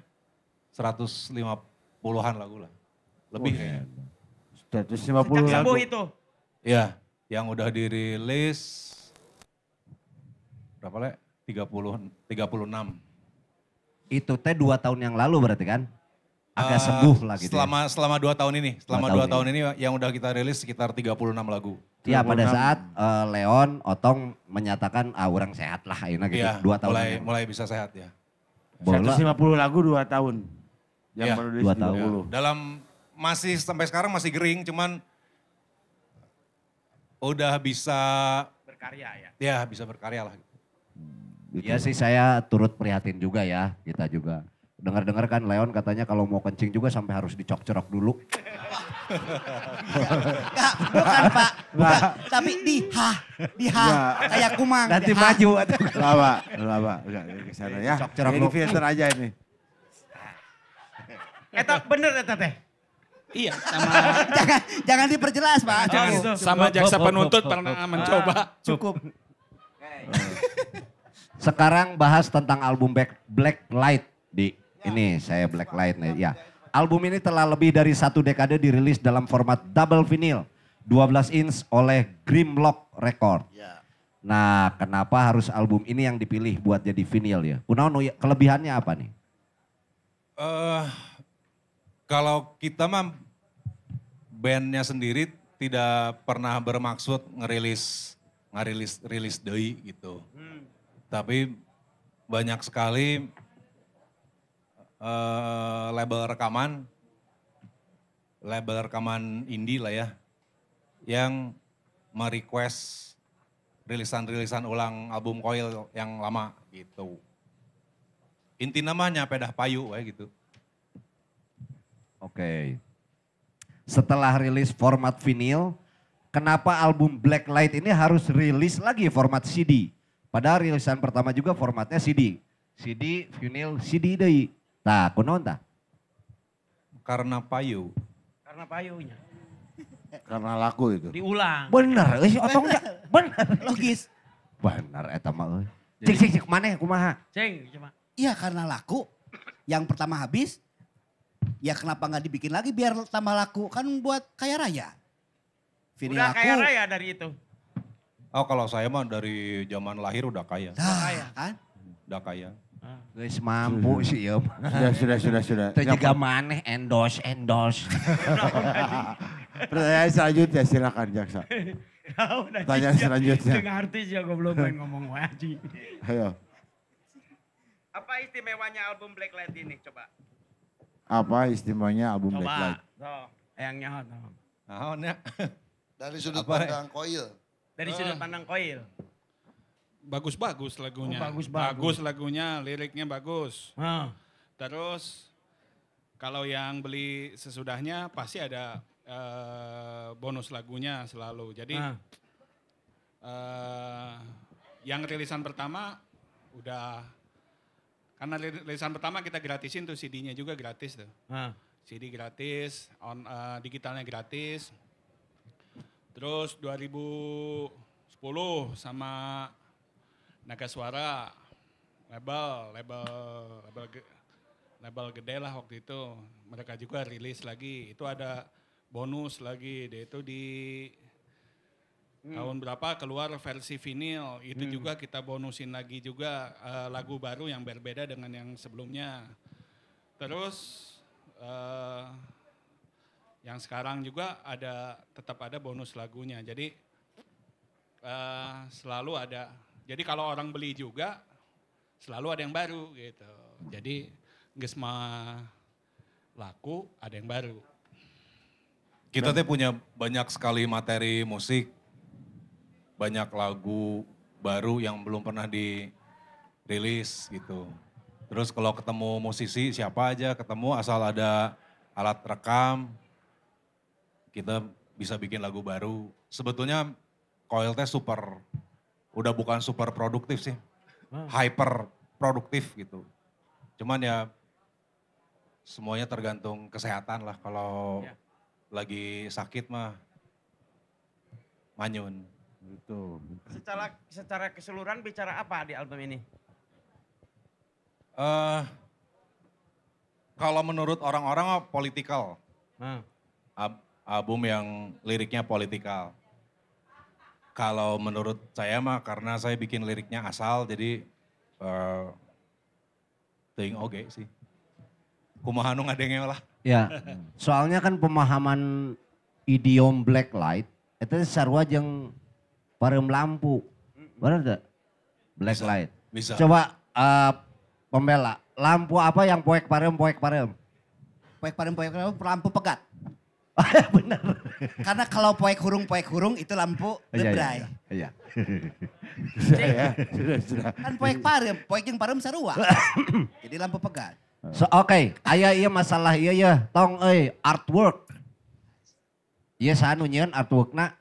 150-an lagu lah. Lebih kayaknya. 150 lagu. Sembuh itu? Iya, yang udah dirilis berapa le? 36. Itu teh 2 tahun yang lalu berarti kan? Agak sembuh lah gitu. Selama 2 tahun ini. Selama 2 tahun ini yang udah kita rilis sekitar 36 lagu. Ya pada saat Leon, Otong menyatakan orang sehat lah ayeuna gitu. Iya, 2 tahun. Mulai bisa sehat ya. 150 lagu 2 tahun. Yang ya, baru rilis 2 tahun. 30. Dalam masih sampai sekarang masih gering cuman udah bisa berkarya ya. Ya bisa berkarya lah. Iya sih saya turut prihatin juga ya, kita juga. Dengar-dengar kan Leon katanya kalau mau kencing juga sampai harus dicok-cerok dulu. Enggak, bukan Pak. Bukan, tapi di kayak kumang. Nanti maju. Lama. Enggak ke sana ya. Cok-cerok Ini filter aja ini. Eta bener eta teh. Iya, sama Jangan diperjelas Pak. sama jaksa penuntut pernah mencoba. Cukup. Sekarang bahas tentang album Black Light di ini saya Black Light nih ya. Album ini telah lebih dari 1 dekade dirilis dalam format double vinyl 12 inch oleh Grimlock Record. Nah, kenapa harus album ini yang dipilih buat jadi vinyl ya? Kunaon kelebihannya apa nih? Kalau kita mah bandnya sendiri tidak pernah bermaksud ngerilis deui gitu. Tapi banyak sekali label rekaman indie lah ya, yang merequest rilisan ulang album Coil yang lama gitu. Inti namanya pedah payu gitu. Oke. Setelah rilis format vinyl, kenapa album Black Light ini harus rilis lagi format CD? Padahal rilisan pertama juga formatnya CD. CD, vinyl, CD deui. Tah, kunaon tah? Karena payu. Karena payunya. Karena laku itu. Diulang. Bener, otongnya bener. Logis. Bener eta mah euy. Cik maneh kumaha? Ceng, cuma. Iya karena laku. Yang pertama habis. Ya kenapa nggak dibikin lagi biar tambah laku. Kan buat kaya raya. Vinyl Udah laku. kaya raya dari itu. Oh kalau saya mah dari zaman lahir udah kaya. Kaya kan? Udah kaya. Geus mampu sih ya. Sudah. Teu juga maneh endorse. Pertanyaan selanjutnya silakan jaksa. Tanya selanjutnya. Dengan artis ya gue belum main ngomong wajib. Ayo. Apa istimewanya album Black Light ini coba? Apa istimewanya album Black Light? Coba, yang nyaho. Naonnya? Dari sudut pandang Coil. Dari sudut pandang Coil. Bagus-bagus lagunya. Bagus. Lagunya, liriknya bagus. Terus kalau yang beli sesudahnya pasti ada bonus lagunya selalu. Jadi yang rilisan pertama udah, karena rilisan pertama kita gratisin tuh CD-nya juga gratis tuh. CD gratis, digitalnya gratis. Terus 2010 sama Naga Suara, label gede lah waktu itu. Mereka juga rilis lagi, itu ada bonus lagi, itu di tahun berapa keluar versi vinyl, itu juga kita bonusin lagi juga lagu baru yang berbeda dengan yang sebelumnya. Terus yang sekarang juga tetap ada bonus lagunya, jadi selalu ada. Jadi kalau orang beli juga selalu ada yang baru gitu. Jadi nggak semua laku ada yang baru. Kita tuh punya banyak sekali materi musik, banyak lagu baru yang belum pernah dirilis gitu. Terus kalau ketemu musisi siapa aja ketemu asal ada alat rekam, kita bisa bikin lagu baru. Sebetulnya Coil teh udah bukan super produktif sih, hyper produktif gitu. Cuman ya semuanya tergantung kesehatan lah, kalau lagi sakit mah manyun. Gitu. Secara keseluruhan bicara apa di album ini? Kalau menurut orang-orang politikal. Album yang liriknya politikal. Kalau menurut saya mah karena saya bikin liriknya asal jadi teuing oge sih. Kumaha nu ngadenge lah. Ya, soalnya kan pemahaman idiom Black Light itu sarua jeung pareum lampu. Benar enggak? Black bisa, Light. Bisa. Coba pembela, lampu apa yang poek pareum? Poek pareum, lampu pegat. Benar. Karena kalau poek hurung itu lampu lebray. Iya. Sudah. Kan poek jeung pareum sarua. Jadi lampu pegat. So, oke, aya ieu masalah ieu ya, tong artwork. Ieu saha nu nyieun artworkna?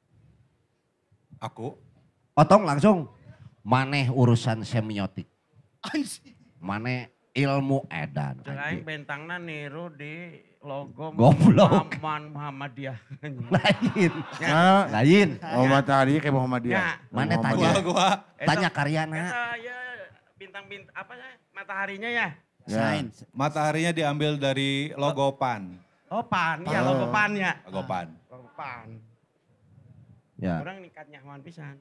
Aku. Otong langsung maneh urusan semiotik. Maneh ilmu edan. Selain bentangna niru di logo Goblok. Muhammadiyah. Lain. Nah, Lain. Oh matahari kayak Muhammadiyah. Ya. Mana tanya? Tanya karyana. Ya bintang-bintang apa ya mataharinya ya? Ya. Mataharinya diambil dari logo PAN. Oh PAN, ya logo PAN ya. Logo PAN. Logo PAN. Ya. Orang nikatnya nyaman pisan.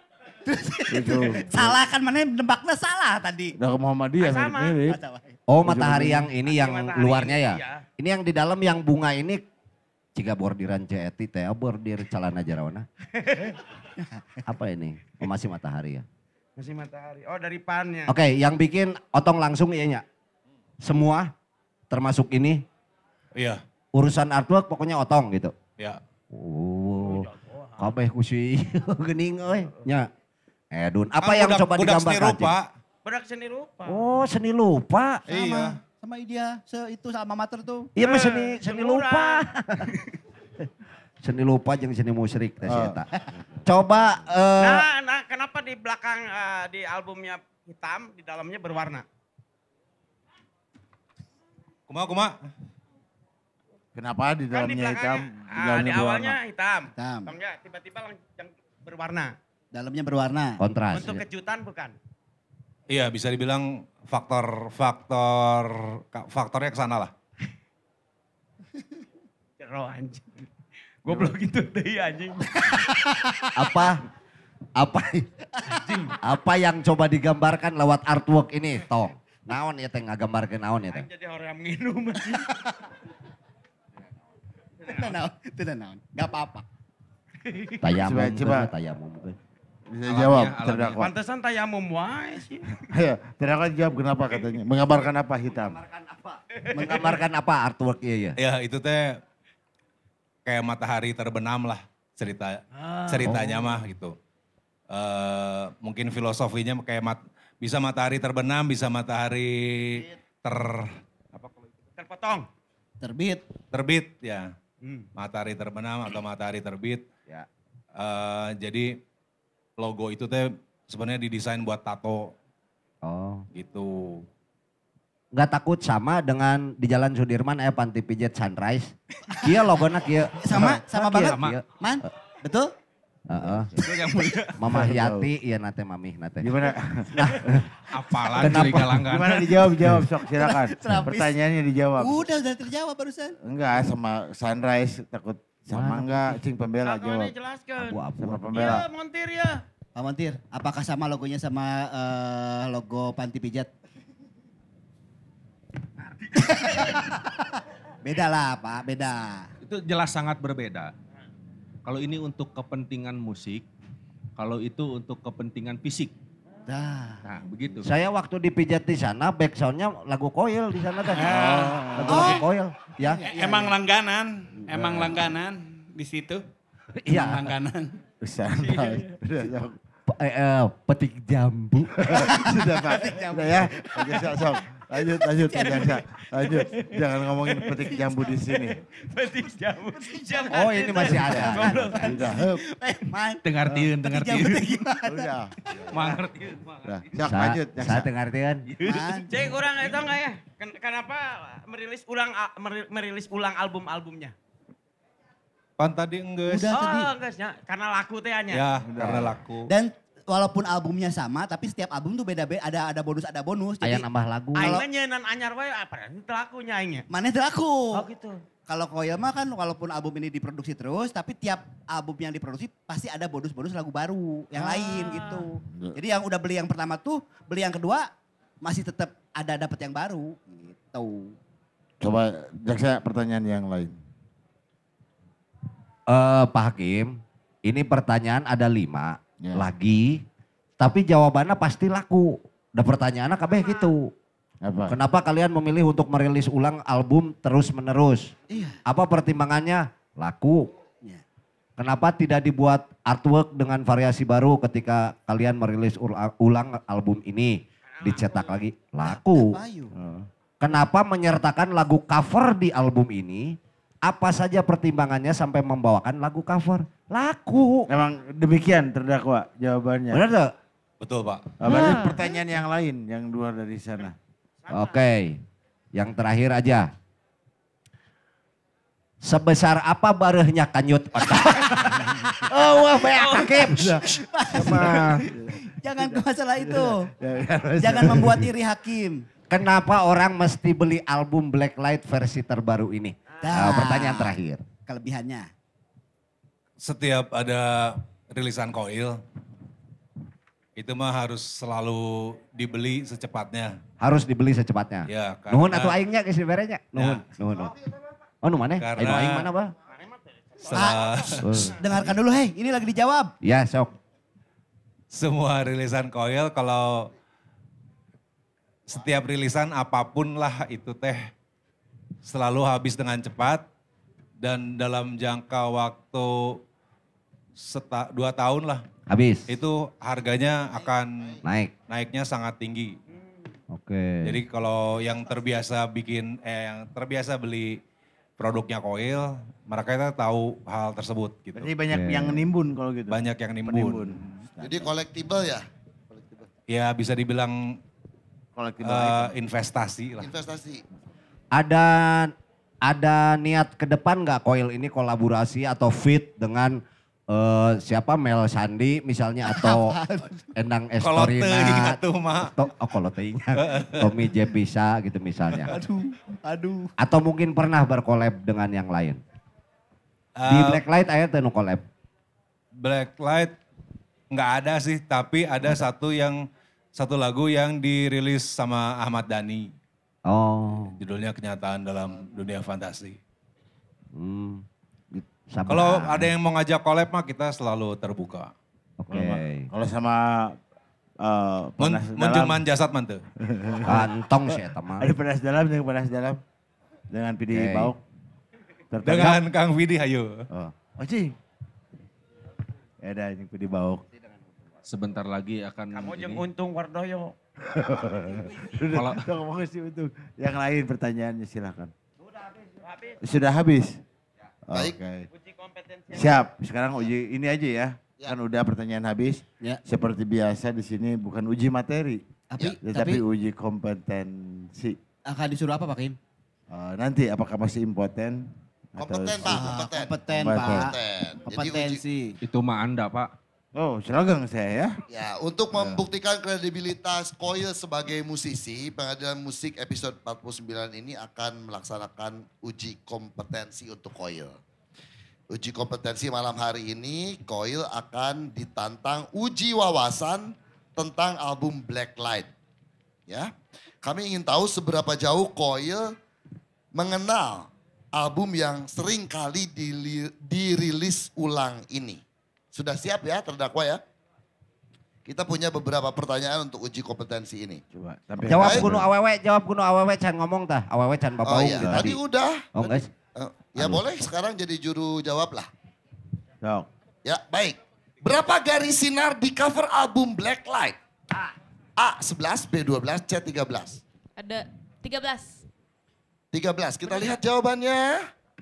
Salah kan mana nebaknya salah tadi. Udah ke Muhammadiyah Sama. mirip. Oh matahari yang ini yang Matahari luarnya ini, ya? iya. Ini yang di dalam yang bunga ini jika bordiran ceeti teh bordir celana jarawana. Apa ini? Oh masih matahari ya? Masih matahari. Oh dari PAN-nya. Oke, yang bikin Otong langsung iya. Semua termasuk ini. Iya. Urusan artwork pokoknya Otong gitu. Ya. Oh. Kabeh kusi geuning euy. Nya. Edun, apa yang coba digambarkan? seni rupa. Budak seni rupa. Oh, seni lupa. Iya. Sama dia, itu sama mater tuh. Iya mah seni lupa. Seni lupa jeung seni musyrik teh eta. Coba Nah, kenapa di belakang di albumnya hitam, di dalamnya berwarna? Kuma. Kenapa di Kan di dalamnya hitam? belakangnya, di awalnya hitam. Hitam. Atau enggak, tiba-tiba yang berwarna. Dalamnya berwarna. kontras. Untuk kejutan bukan? Iya bisa dibilang faktornya ke sana lah. Jero anjing. Goblok gitu deh anjing. Apa yang coba digambarkan lewat artwork ini, Tong? Naon ya teh ngagambarkeun naon ya teh? Jadi orang minum anjing. Tidak naon. Gak apa-apa. Tayamum, Coba. tayamum. Bisa jawab terdakwa. Pantesan tayamum wae sih. Ayo, terdakwa jawab kenapa katanya. Mengabarkan apa hitam? Menggambarkan apa artwork iya ya? Ya itu teh kayak matahari terbenam lah ceritanya mah gitu. Mungkin filosofinya kayak bisa matahari terbenam, bisa matahari terpotong. Terbit ya. Matahari terbenam atau matahari terbit. Ya. Jadi logo itu teh sebenarnya didesain buat tato. Oh. Gitu. Nggak takut sama dengan di Jalan Sudirman panti pijat Sunrise. Kia logona kia. Sama banget. Kieu. Man, betul? Heeh. Mama Yati iya nate mamih nate. Gimana? Apalan Kenapa? jadi galanggan. Gimana dijawab sok silakan. Pertanyaannya dijawab. Udah terjawab barusan. Enggak sama Sunrise takut sama enggak cing pembela jawab. Jelaskan. Sama pembela. Iya, montir ya. Pak Montir, apakah sama logonya sama logo panti pijat? Beda lah Pak, beda. Itu jelas sangat berbeda. Kalau ini untuk kepentingan musik, kalau itu untuk kepentingan fisik. Nah, begitu. Saya waktu dipijat di sana backsoundnya lagu Koil di sana teh. Lagu Koil. Ya. Emang langganan di situ. Iya. Langganan. Petik jambu. Sudah Pak. Sudah ya. Sok. Lanjut. Jangan ngomongin petik jambu di sini. Petik jambu. Oh ini masih ada. Sudah. Dengartiin. Udah. Mangertiin. Sok lanjut. Saya dengartiin. Cek kurang itu enggak ya? Kenapa merilis ulang album-albumnya? Pan tadi enggeus. Enggak, karena laku teh hanya. Ya, karena laku. Dan walaupun albumnya sama, tapi setiap album tuh beda-beda, ada bonus. Aya nambah lagu. Aing mah nyeunaan anyar wae apa itu lakunya aing. Mana itu laku? Oh gitu. Kalau Koil mah kan walaupun album ini diproduksi terus, tapi tiap album yang diproduksi pasti ada bonus-bonus lagu baru yang lain gitu. Jadi yang udah beli yang pertama tuh, beli yang kedua masih tetap ada dapat yang baru gitu. Coba Jaksa pertanyaan yang lain. Pak Hakim, ini pertanyaan ada 5 lagi, tapi jawabannya pasti laku. Udah pertanyaannya kabeh gitu. Apa? Kenapa kalian memilih untuk merilis ulang album terus-menerus? Iya. Apa pertimbangannya? Laku. Iya. Kenapa tidak dibuat artwork dengan variasi baru ketika kalian merilis ulang album ini? Dicetak lagi, laku. Kenapa menyertakan lagu cover di album ini? Apa saja pertimbangannya sampai membawakan lagu cover? Laku. Emang demikian terdakwa jawabannya. Benar tuh? Betul Pak. Berarti pertanyaan yang lain yang luar dari sana. Oke, yang terakhir aja. Sebesar apa barehnya kanyut otak? Oh, wah, banyak hakim. Jangan ke masalah itu. Jangan membuat iri hakim. Kenapa orang mesti beli album Blacklight versi terbaru ini? Pertanyaan terakhir. Kelebihannya. Setiap ada rilisan Koil, itu mah harus selalu dibeli secepatnya. Harus dibeli secepatnya. Ya, Nuhun atau aingnya ke siberenya? Nuhun. Oh, nu mana? Karena- Aing mana, Bah? Dengarkan dulu, hei, ini lagi dijawab. Ya, sok. Semua rilisan Koil kalau setiap rilisan apapun lah itu teh selalu habis dengan cepat dan dalam jangka waktu 2 tahun lah. Habis. Itu harganya akan naiknya sangat tinggi. Oke. Jadi kalau yang terbiasa beli produknya Koil, mereka itu tahu hal tersebut gitu. Berarti banyak yang nimbun kalau gitu. Banyak yang nimbun. Jadi collectible ya? Ya bisa dibilang collectible investasi lah. Investasi. Ada niat ke depan nggak Koil ini kolaborasi atau fit dengan siapa Mel Sandi misalnya atau Endang Kalau teuing Estorina. atuh mah. Kalau teuingnya. Tommy J. Pisa gitu misalnya. Aduh. Atau mungkin pernah berkolab dengan yang lain. Di Blacklight aya teu nu collab. Blacklight nggak ada sih, tapi ada satu lagu yang dirilis sama Ahmad Dhani. Oh. Judulnya Kenyataan Dalam Dunia Fantasi. Sama. Kalau ada yang mau ngajak collab mah kita selalu terbuka. Oke. Kalau sama Panas Dalam. Munculman jasad mantu. Kantong sih eta mah. Ada Panas Dalam dengan Panas Dalam. Dengan Pidi Oke. Bauk. Dengan Kang Widi hayu. Oh cing. Ya ada yang Pidi Bauk. Sebentar lagi akan Kamu ini. jeung Untung Wardoyo. Sudah ngomong sih untuk yang lain pertanyaannya silakan. Sudah habis. Baik. Oke. Uji kompetensi. Siap. Sekarang uji ini aja ya. Kan udah pertanyaan habis. Ya. Seperti biasa di sini bukan uji materi. Tapi uji kompetensi. akan disuruh apa Pak Kim? Nanti apakah masih impoten? Kompeten Pak, kompeten. Kompeten Pak. Kompeten. Jadi Kompetensi. Itu mah Anda Pak. Oh seragam saya ya. Ya, untuk membuktikan kredibilitas Koil sebagai musisi, Pengadilan Musik episode 49 ini akan melaksanakan uji kompetensi untuk Koil. Uji kompetensi malam hari ini, Koil akan ditantang uji wawasan tentang album Blacklight. Ya, kami ingin tahu seberapa jauh Koil mengenal album yang sering kali dirilis ulang ini. Sudah siap ya terdakwa ya? Kita punya beberapa pertanyaan untuk uji kompetensi ini. Coba. Jawab kuno awewe can ngomong tah. Awewe can bapak Oh iya, tadi udah. Oh guys. Ya boleh sekarang jadi juru jawab lah. Sok. Ya baik. Berapa garis sinar di cover album Blacklight? A 11, B 12, C 13. Ada 13. 13, kita lihat jawabannya.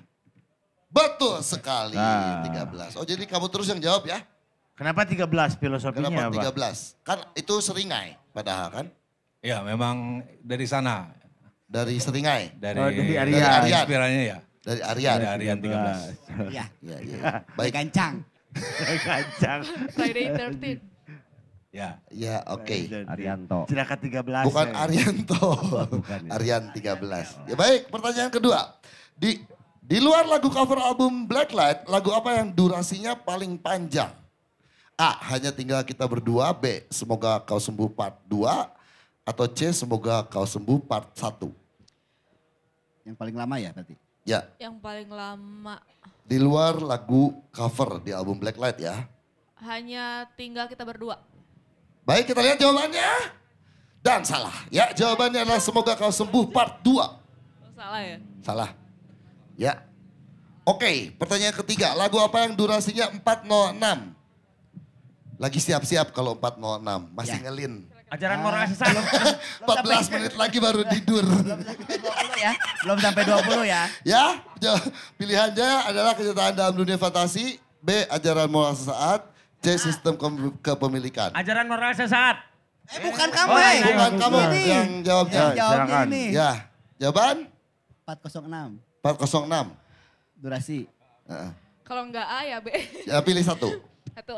Betul sekali, Nah. 13. Oh jadi kamu terus yang jawab ya? Kenapa 13 filosofinya Kenapa apa? 13? Kan itu Seringai padahal kan? Ya memang dari sana. Dari Seringai? Dari, dari Aryan. Dari Aryan. Inspirasinya ya. Dari Aryan. Dari Aryan 13. Iya. Ya, ya. Baik. Gancang. Gancang. Friday 13. Ya. Ya oke. Arianto. Silakan 13. Bukan ya. Arianto. Bukan ya. Aryan 13. Ya baik, pertanyaan kedua. Di luar lagu cover album Blacklight, lagu apa yang durasinya paling panjang? A. Hanya tinggal kita berdua. B. Semoga kau sembuh part 2. Atau C. Semoga kau sembuh part 1. Yang paling lama ya berarti? Ya, Yang paling lama. di luar lagu cover di album Blacklight ya. Hanya tinggal kita berdua. Baik, kita lihat jawabannya. Dan salah. Ya, jawabannya adalah semoga kau sembuh part 2. Oh, salah ya? Salah. Ya. Oke, pertanyaan ketiga. Lagu apa yang durasinya 406? Lagi siap-siap kalau 406. Masih ngelin. Ajaran moral sesat. 14 menit lagi baru tidur. Belum sampai 20 ya. Ya, pilihannya adalah kenyataan dalam dunia fantasi. B, ajaran moral sesaat. C, sistem kepemilikan. Ajaran moral sesat. Bukan kamu, Bukan kamu Ini. yang jawabnya. Yang jawabnya silakan. ini. Ya, jawaban 406. 406. Durasi. Heeh. Kalau enggak A ya B. Ya pilih satu. Satu.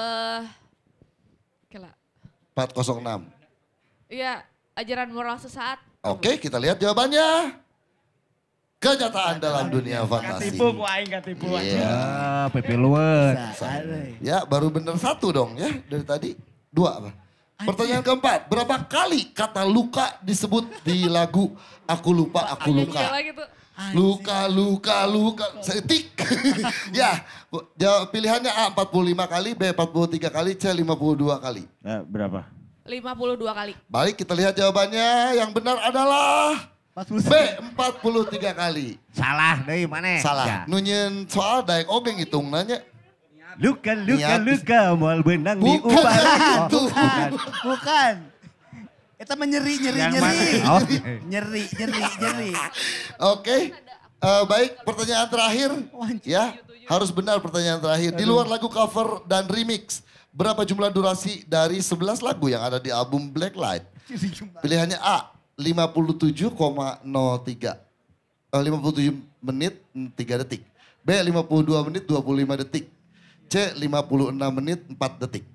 Oke lah. 406. Iya, ajaran moral sesaat. Oke, kita lihat jawabannya. Kenyataan dalam dunia fantasi. Tipu ku aing gak tipu. Iya. Pepe luwet. Ya, baru bener satu dong ya dari tadi. Dua apa? Pertanyaan keempat, berapa kali kata luka disebut di lagu Aku Lupa, Aku Luka? Iya lagi tuh. Luka, setik. Ya, jawab pilihannya A 45 kali, B 43 kali, C 52 kali. Berapa? 52 kali. Baik, kita lihat jawabannya. Yang benar adalah B 43 kali. Salah deh mana? Salah. Ya. Nunyin soal daek ogeng hitung nanya. Luka mal benang di Bukan ubaran. itu. Bukan. Itu menyeri. Oh. Nyeri. Oke, baik pertanyaan terakhir. Ya, harus benar pertanyaan terakhir. Di luar lagu cover dan remix, berapa jumlah durasi dari 11 lagu yang ada di album Blacklight? Pilihannya A, 57,03. 57 menit 3 detik. B, 52 menit 25 detik. C, 56 menit 4 detik.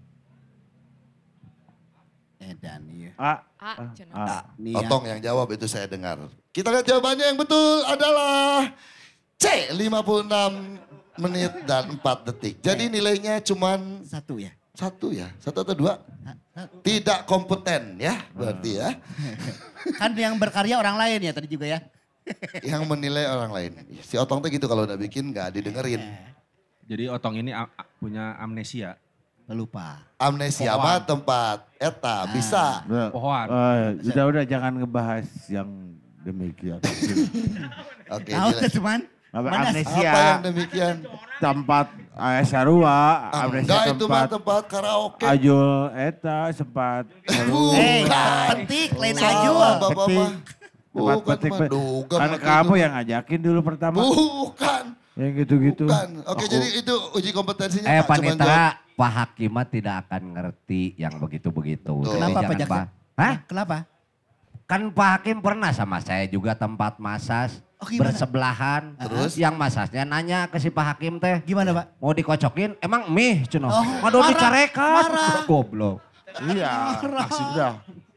Edan iya. A. Otong yang jawab itu saya dengar. Kita lihat jawabannya yang betul adalah C, 56 menit dan 4 detik. Jadi nilainya cuman satu ya? Satu ya? Satu atau dua? Tidak kompeten ya berarti ya. Kan yang berkarya orang lain ya tadi juga ya. Yang menilai orang lain. Si Otong tuh gitu kalau udah bikin gak didengerin. Jadi Otong ini punya amnesia. Lupa. Amnesia mah tempat eta bisa. Pohoan. Udah jangan ngebahas yang demikian. Oke. Cuman. Amnesia. Apa yang demikian? Tempat Sarua, amnesia itu mah tempat karaoke. Ajul eta sempat. Petik lain Ajul. Tempat petik. Kan kamu yang ngajakin dulu pertama. Bukan. Yang gitu-gitu. Bukan. Oke, jadi itu uji kompetensinya Pak. Panitra, Pak Hakimat tidak akan ngerti yang begitu-begitu. Kenapa Pak Jaksa? Hah? Kenapa? Kan Pak Hakim pernah sama saya juga tempat masas. Bersebelahan. Terus? Yang masasnya nanya ke si Pak Hakim teh. Gimana Pak? Mau dikocokin, emang mie cino. Ngadu marah, dicarekan. marah. Goblok. Iya. Sudah.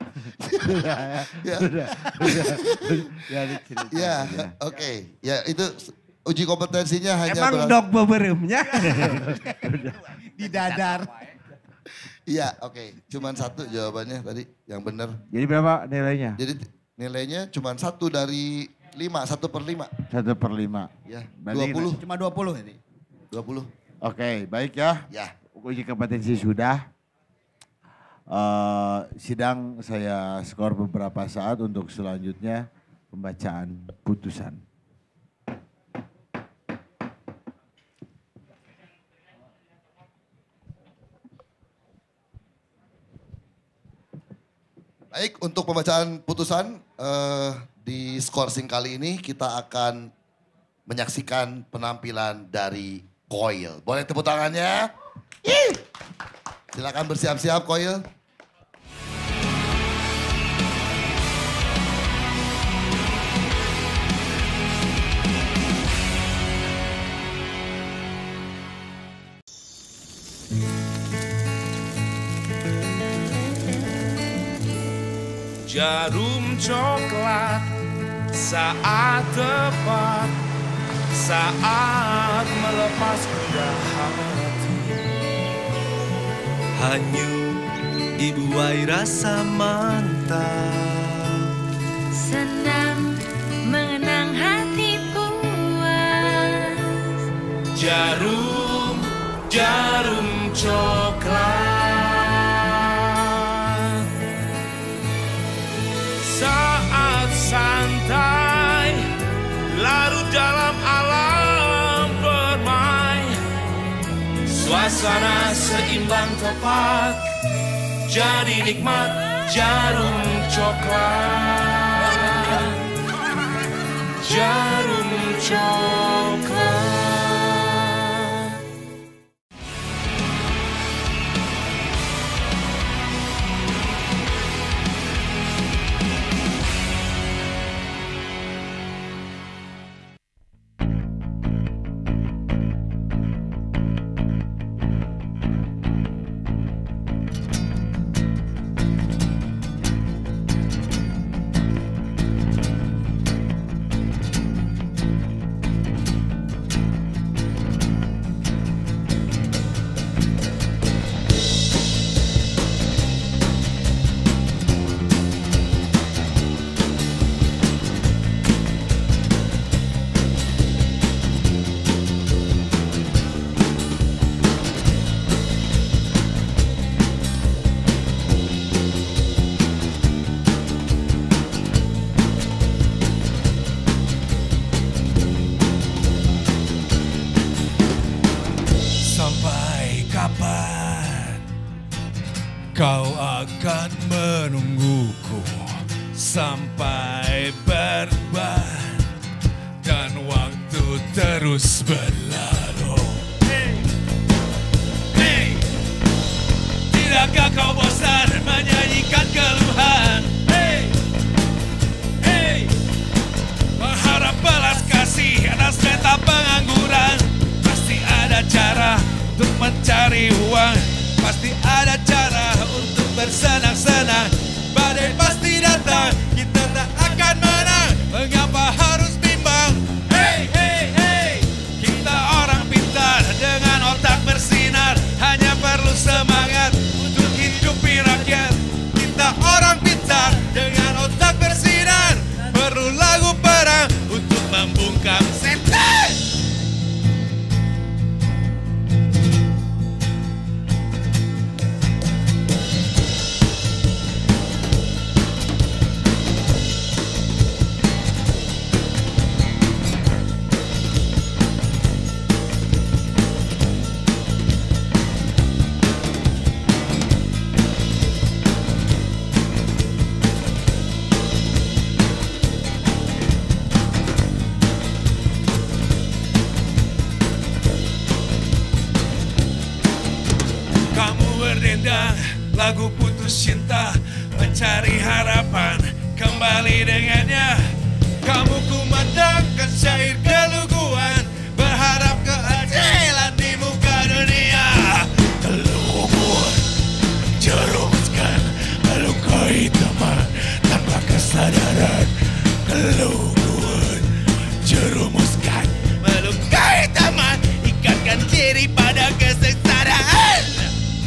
Ya, oke. Ya itu uji kompetensinya hanya emang dog beberemnya. Di dadar. Iya, oke. Cuman satu jawabannya tadi yang benar. Jadi berapa nilainya? Jadi nilainya cuman 1 dari 5, 1/5. 1/5. Ya, Berarti 20. Cuma 20 tadi. 20. Oke, baik ya. Ya. Uji kompetensi sudah. Sidang saya skor beberapa saat untuk selanjutnya pembacaan putusan. Baik, untuk pembacaan putusan di skorsing kali ini kita akan menyaksikan penampilan dari Koil. Boleh tepuk tangannya? Ih! Silakan bersiap-siap Koil. Jarum coklat saat tepat, saat melepas gundah hati. Hanyut dibuai rasa mantap, Senang mengenang hati puas. jarum coklat. Saat santai larut dalam alam permai, suasana seimbang tepat, jadi nikmat jarum coklat. Jarum coklat. terus berlalu. Hey, tidakkah kau bosan menyanyikan keluhan? Hey, mengharap belas kasih atas peta pengangguran. Pasti ada cara untuk mencari uang, pasti ada cara untuk bersenang-senang. Badai pasti datang, kita tak akan menang. Mengapa harus bimbang? Hey, hey, hey, kita orang pintar dengan otak bersinar. Hanya perlu semangat untuk hidupi rakyat. Kita orang pintar dengan otak bersinar. Perlu lagu perang untuk membungkam setan. Lagu putus cinta, mencari harapan, kembali dengannya. Kamu kumandangkan syair keluguan, berharap keadilan di muka dunia. Keluguan menjerumuskan, melukai teman tanpa kesadaran. Keluguan menjerumuskan, melukai teman, ikatkan diri pada kesengsaraan.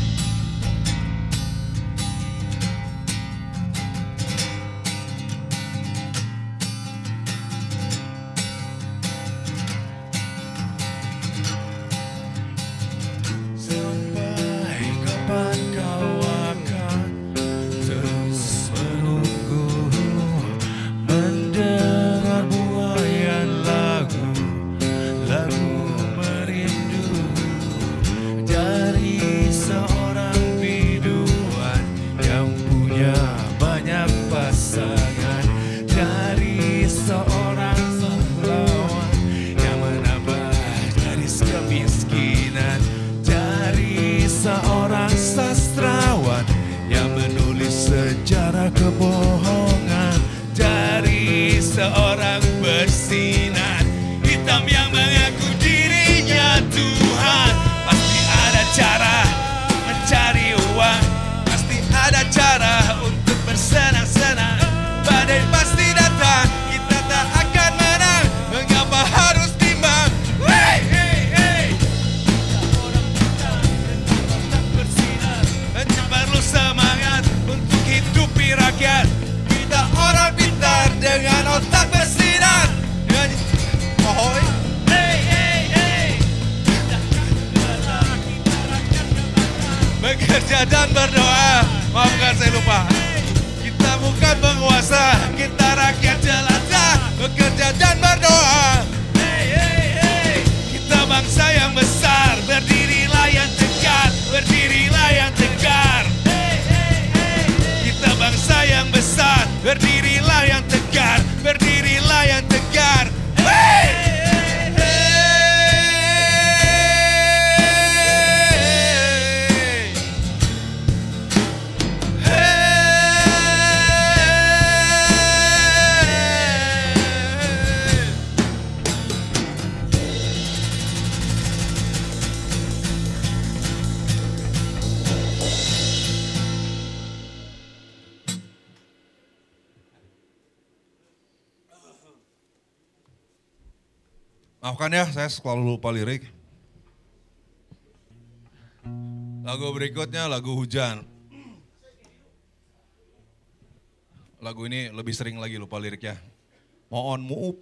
Kebohongan dari seorang bersinar hitam yang mengaku dirinya Tuhan. Pasti ada cara mencari uang, pasti ada cara untuk bersenang-senang. Badai pasti datang, kita tak akan menang. Mengapa harus timbang? Hey, hey, hey. Hanya perlu semangat untuk hidupi rakyat. Kita orang pintar dengan otak bersinar. Ahoy. Hey, hey, hey. Bekerja dan berdoa. Maafkan saya lupa. Kita bukan penguasa, kita rakyat jelata. Bekerja dan berdoa. Hey, hey, hey. Kita bangsa yang besar, berdirilah yang tegar, berdirilah yang tegar. Bangsa yang besar, berdirilah yang tegar, berdirilah yang tegar. Hey! Maafkan ya, saya selalu lupa lirik. Lagu berikutnya lagu Hujan. Lagu ini lebih sering lagi lupa liriknya. Mohon muup.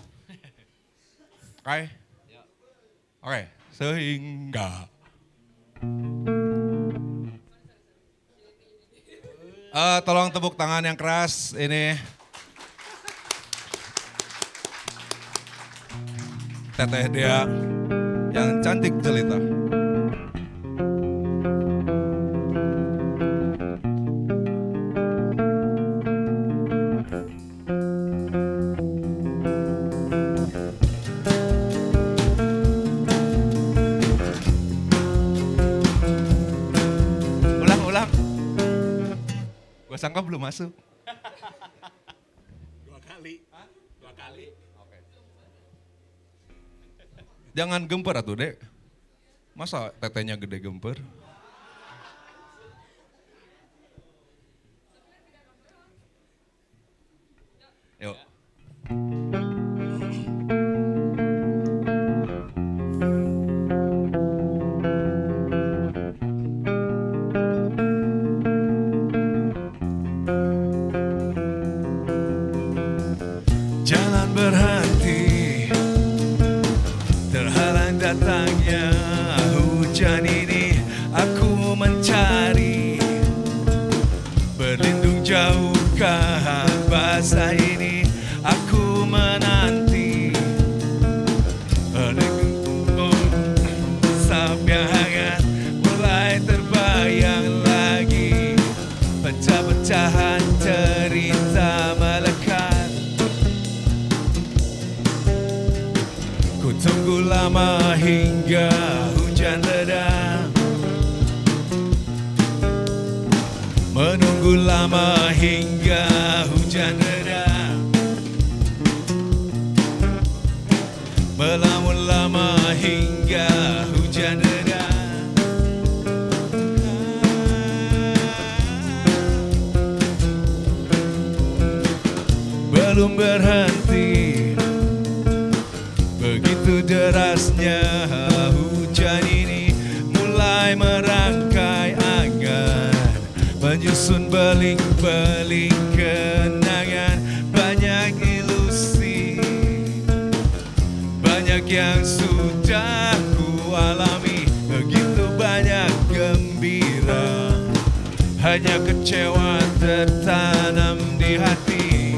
Oke? Oke, sehingga. Tolong tepuk tangan yang keras ini. Teteh dia yang cantik jelita. sangka belum masuk. 2 kali. 2 kali. Oke. Jangan gemper atuh, Dek. Masa tetenya gede gemper? Yuk. Jalan berhenti, terhalang datangnya hujan ini. Aku mencari berlindung jauhkan basah ini. Aku menanti sap yang hangat mulai terbayang lagi. Pecah-pecahan cerita melekat. Ku tunggu lama hingga hujan reda. Menunggu lama hingga hujan reda. Melamun lama hingga hujan reda. Belum berhenti, begitu derasnya hujan ini mulai merangkai angan, menyusun beling-beling kenangan. Banyak ilusi, banyak yang sudah ku alami. Begitu banyak gembira, hanya kecewa tertanam di hati.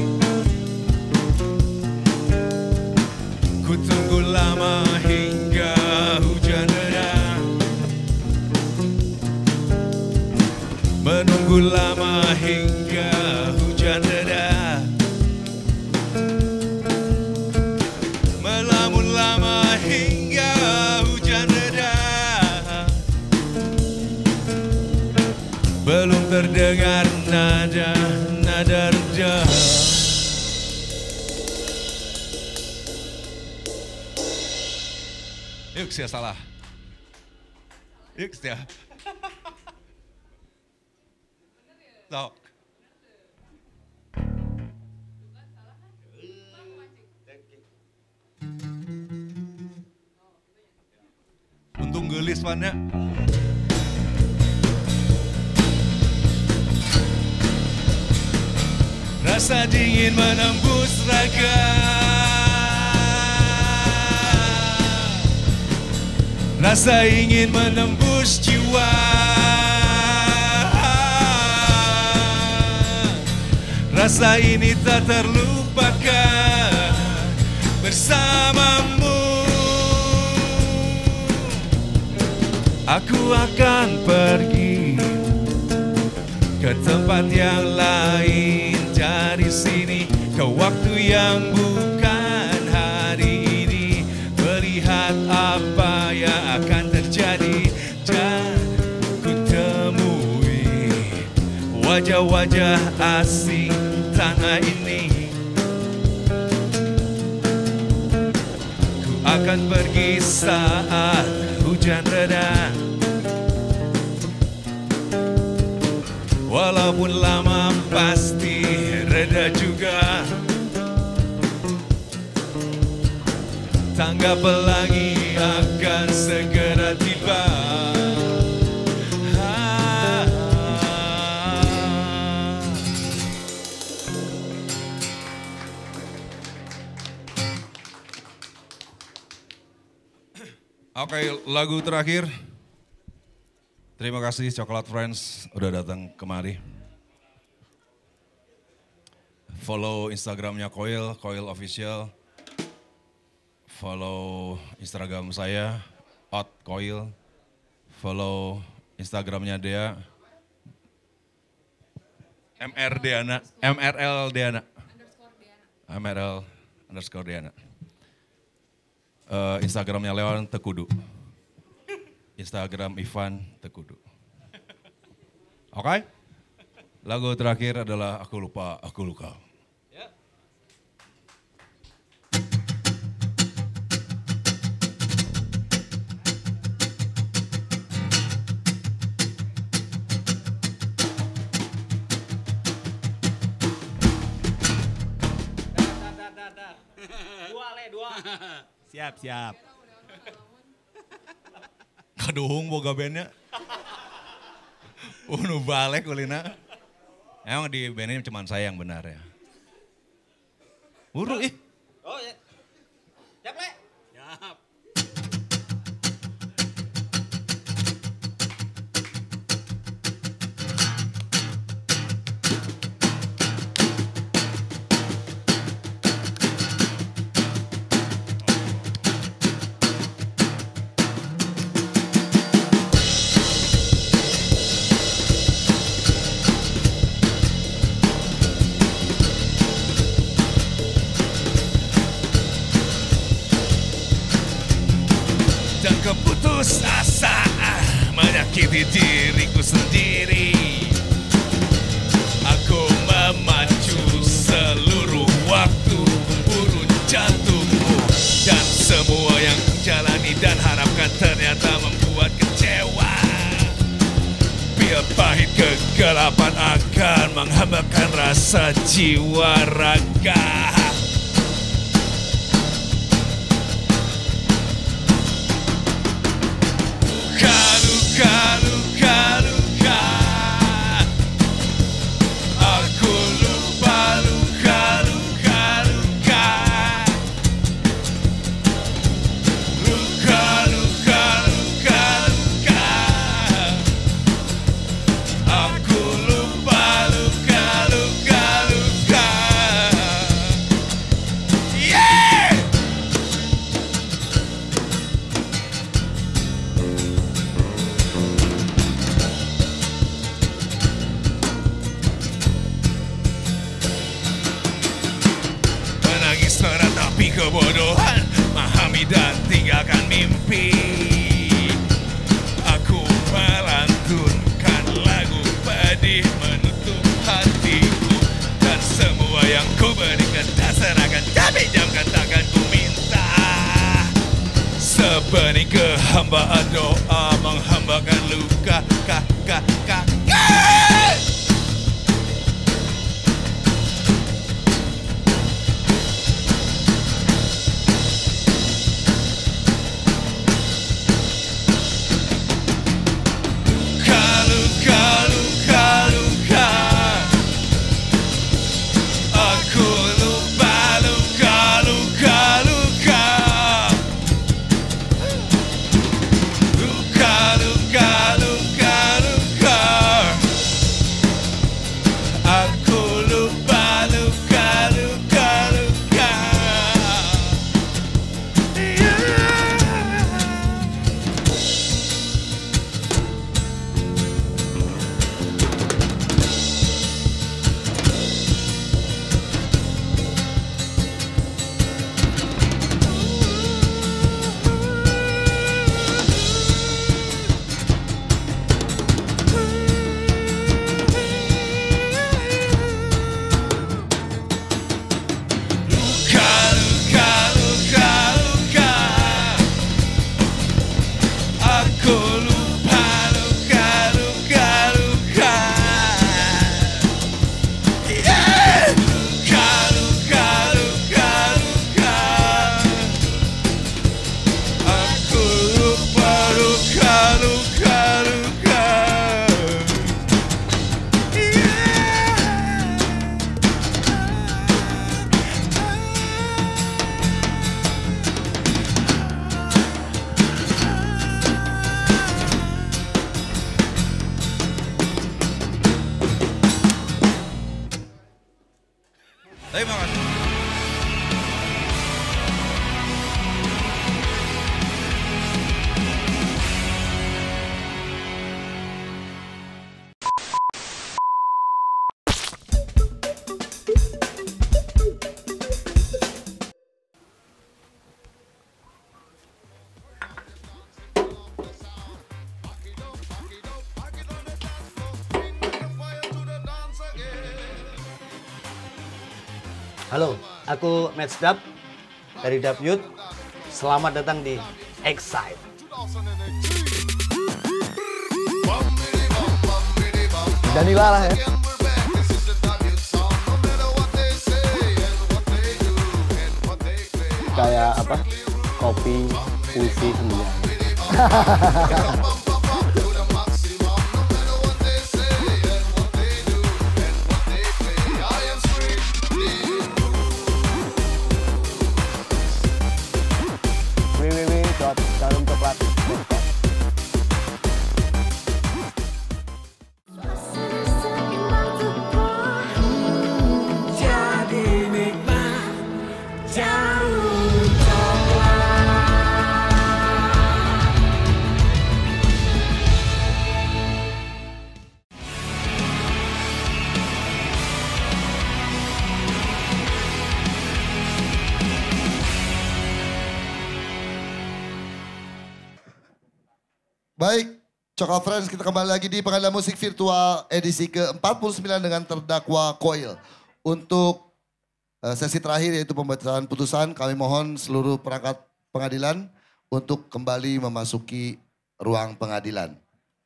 Ku tunggu lama hingga hujan reda. Menunggu lama hingga hujan reda. Melamun lama hingga hujan reda. Belum terdengar nada reda. Yuk, saya salah. Yuk, saya. Sok. Untung gelis pannya. Rasa dingin menembus raga. Rasa ingin menembus jiwa. Rasa ini tak terlupakan bersamamu. Aku akan pergi ke tempat yang lain dari sini, ke waktu yang bukan hari ini. Melihat apa yang akan terjadi dan ku temui wajah-wajah asing tanah ini. Ku akan pergi saat hujan reda. Walaupun lama pasti reda juga. Tangga pelangi akan segera tiba. Oke, lagu terakhir. Terima kasih Coklat Friends udah datang kemari. Follow Instagramnya Koil, Koil Official. Follow Instagram saya, @koil. Follow Instagramnya Dea, MR Deana, MRL Deana. MRL_Deana. Instagramnya Leon Tekudu. Instagram Ivan Tekudu. Oke? Lagu terakhir adalah Aku Lupa, Aku Luka. Siap, siap. Kaduhung boga bandnya. Nu balik kulina. Emang di band ini cuma saya yang benar ya. Buru ih. Oh ya. Siap, Le? Siap. Dan keputus asa menyakiti diriku sendiri. Aku memacu seluruh waktu urun jantungmu. Dan semua yang jalani dan harapkan ternyata membuat kecewa. Pil pahit kegelapan akan menghambakan rasa jiwa raga. Aku lupa luka, luka, luka. Luka, luka, luka, luka. Aku lupa luka, luka, luka. Yeah! Menangis meratapi kebodohan, memahami dan tinggalkan mimpi. Aku melantunkan lagu pedih menutup hatiku. Dan semua yang ku berikan tak serahkan, tapi jamkan takkan ku minta. Sebening kehambaan doa menghambakan luka, Aku lupa luka, luka, luka. Luka, luka. Halo, aku Match Dub dari Dub Youth. Selamat datang di Excite. Danila lah ya. Kayak apa? Kopi, puisi, sendiri. www.jarumcoklat.com. Jadi nikmat Jarum Coklat. Baik, Coklat Friends, kita kembali lagi di Pengadilan Musik Virtual edisi ke-49 dengan terdakwa Koil. Untuk sesi terakhir yaitu pembacaan putusan, kami mohon seluruh perangkat pengadilan untuk kembali memasuki ruang pengadilan.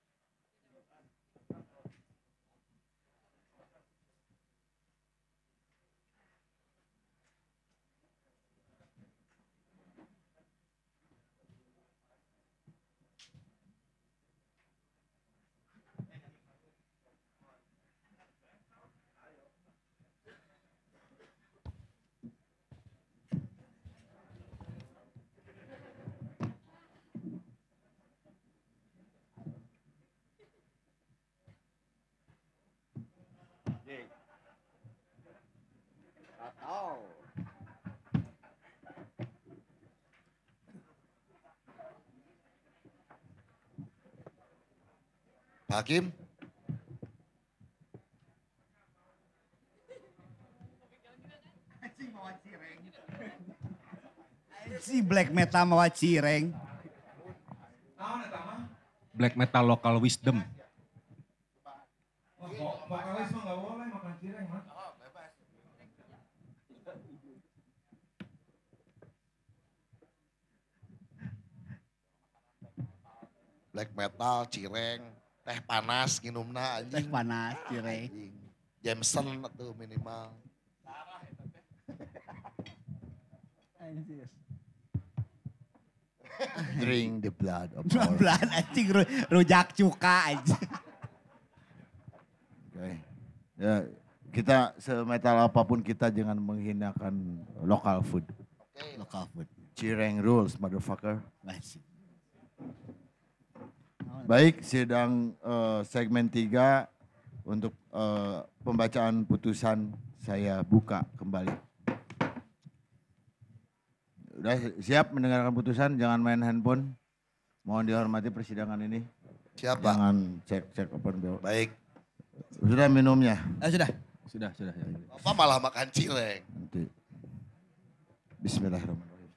Hakim. Si black metal mawa cireng. Black metal local wisdom. Vokalis mah nggak boleh makan cireng, Mas. Black metal, cireng, teh panas nginumna anjing. Teh panas, cireng. Jameson tuh minimal. Drink the blood of Blood anjing rujak cuka anjing. Oke. Ya, kita semetal apapun kita jangan menghinakan local food. Local food. Cireng rules, motherfucker. Baik, sidang segmen 3 untuk pembacaan putusan saya buka kembali. Udah siap mendengarkan putusan, jangan main handphone. Mohon dihormati persidangan ini. Siap, Pak. Jangan cek open bill. Baik. Sudah minumnya? Sudah. Sudah. Apa malah makan cireng? Nanti. Bismillahirrahmanirrahim.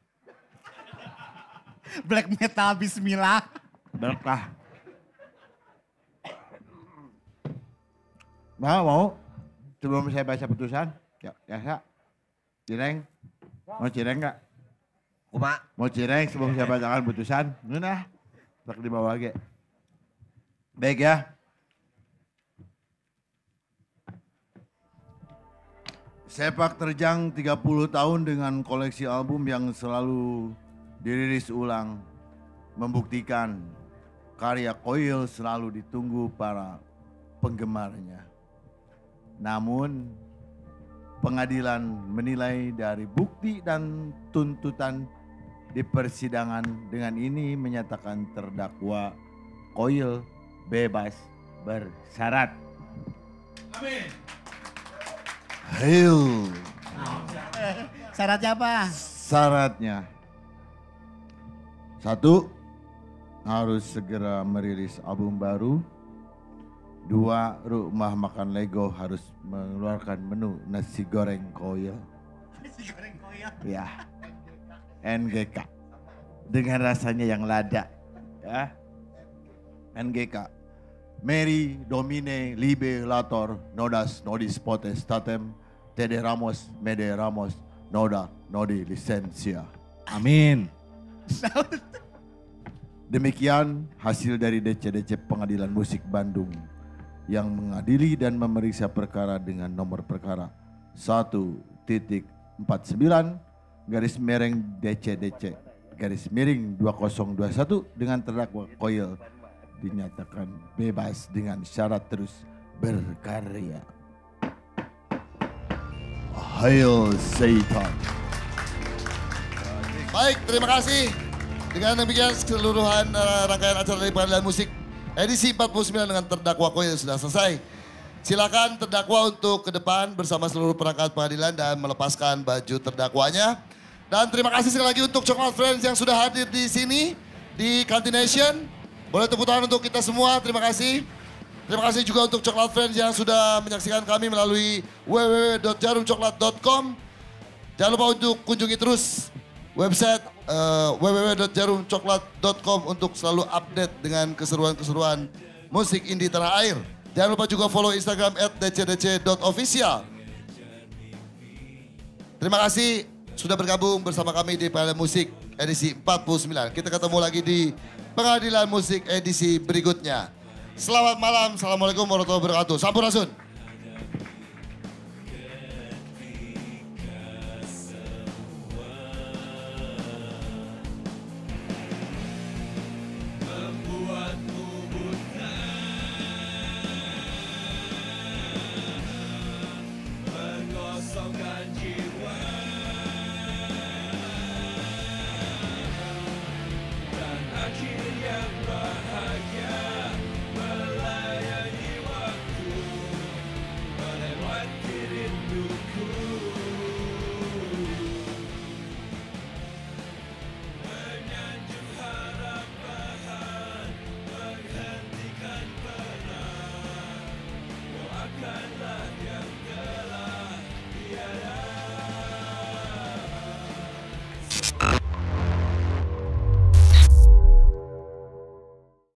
Black metal bismillah. Berkah. Mau? Sebelum saya baca putusan, ya Kak. Cireng. Mau cireng enggak? Kuma. Mau cireng sebelum saya bacakan putusan? Nah, tak dibawa lagi. Baik ya. Sepak terjang 30 tahun dengan koleksi album yang selalu dirilis ulang. Membuktikan karya Koil selalu ditunggu para penggemarnya. Namun pengadilan menilai dari bukti dan tuntutan di persidangan dengan ini menyatakan terdakwa Koil bebas bersyarat. Amin. Hail. Syaratnya apa? Syaratnya. 1. Harus segera merilis album baru. 2. Rumah makan Lego harus mengeluarkan menu nasi goreng Koil. Nasi goreng Koil. Ya. NGK. Dengan rasanya yang lada. Ya. NGK. Meri, Domine, Libe, Lator, Nodas, Nodis, Potestatem, Tede Ramos, Mede Ramos, Noda, Nodi, Licencia. Amin. Demikian hasil dari DC Pengadilan Musik Bandung yang mengadili dan memeriksa perkara dengan nomor perkara 1.49 garis miring DC garis miring 2021 dengan terdakwa Koil dinyatakan bebas dengan syarat terus berkarya. Hail Satan. Baik, terima kasih. Dengan demikian keseluruhan rangkaian acara dari Pengadilan Musik edisi 49 dengan terdakwa Koil sudah selesai. Silakan terdakwa untuk ke depan bersama seluruh perangkat pengadilan dan melepaskan baju terdakwanya. Dan terima kasih sekali lagi untuk Coklat Friends yang sudah hadir di sini di Kantination. Boleh tepuk tangan untuk kita semua, terima kasih. Terima kasih juga untuk Coklat Friends yang sudah menyaksikan kami melalui www.jarumcoklat.com. Jangan lupa untuk kunjungi terus website www.jarumcoklat.com untuk selalu update dengan keseruan-keseruan musik indie tanah air. Jangan lupa juga follow Instagram @dcdc.official. Terima kasih sudah bergabung bersama kami di Pengadilan Musik edisi 49. Kita ketemu lagi di Pengadilan Musik edisi berikutnya. Selamat malam, assalamualaikum warahmatullahi wabarakatuh. Sampurasun.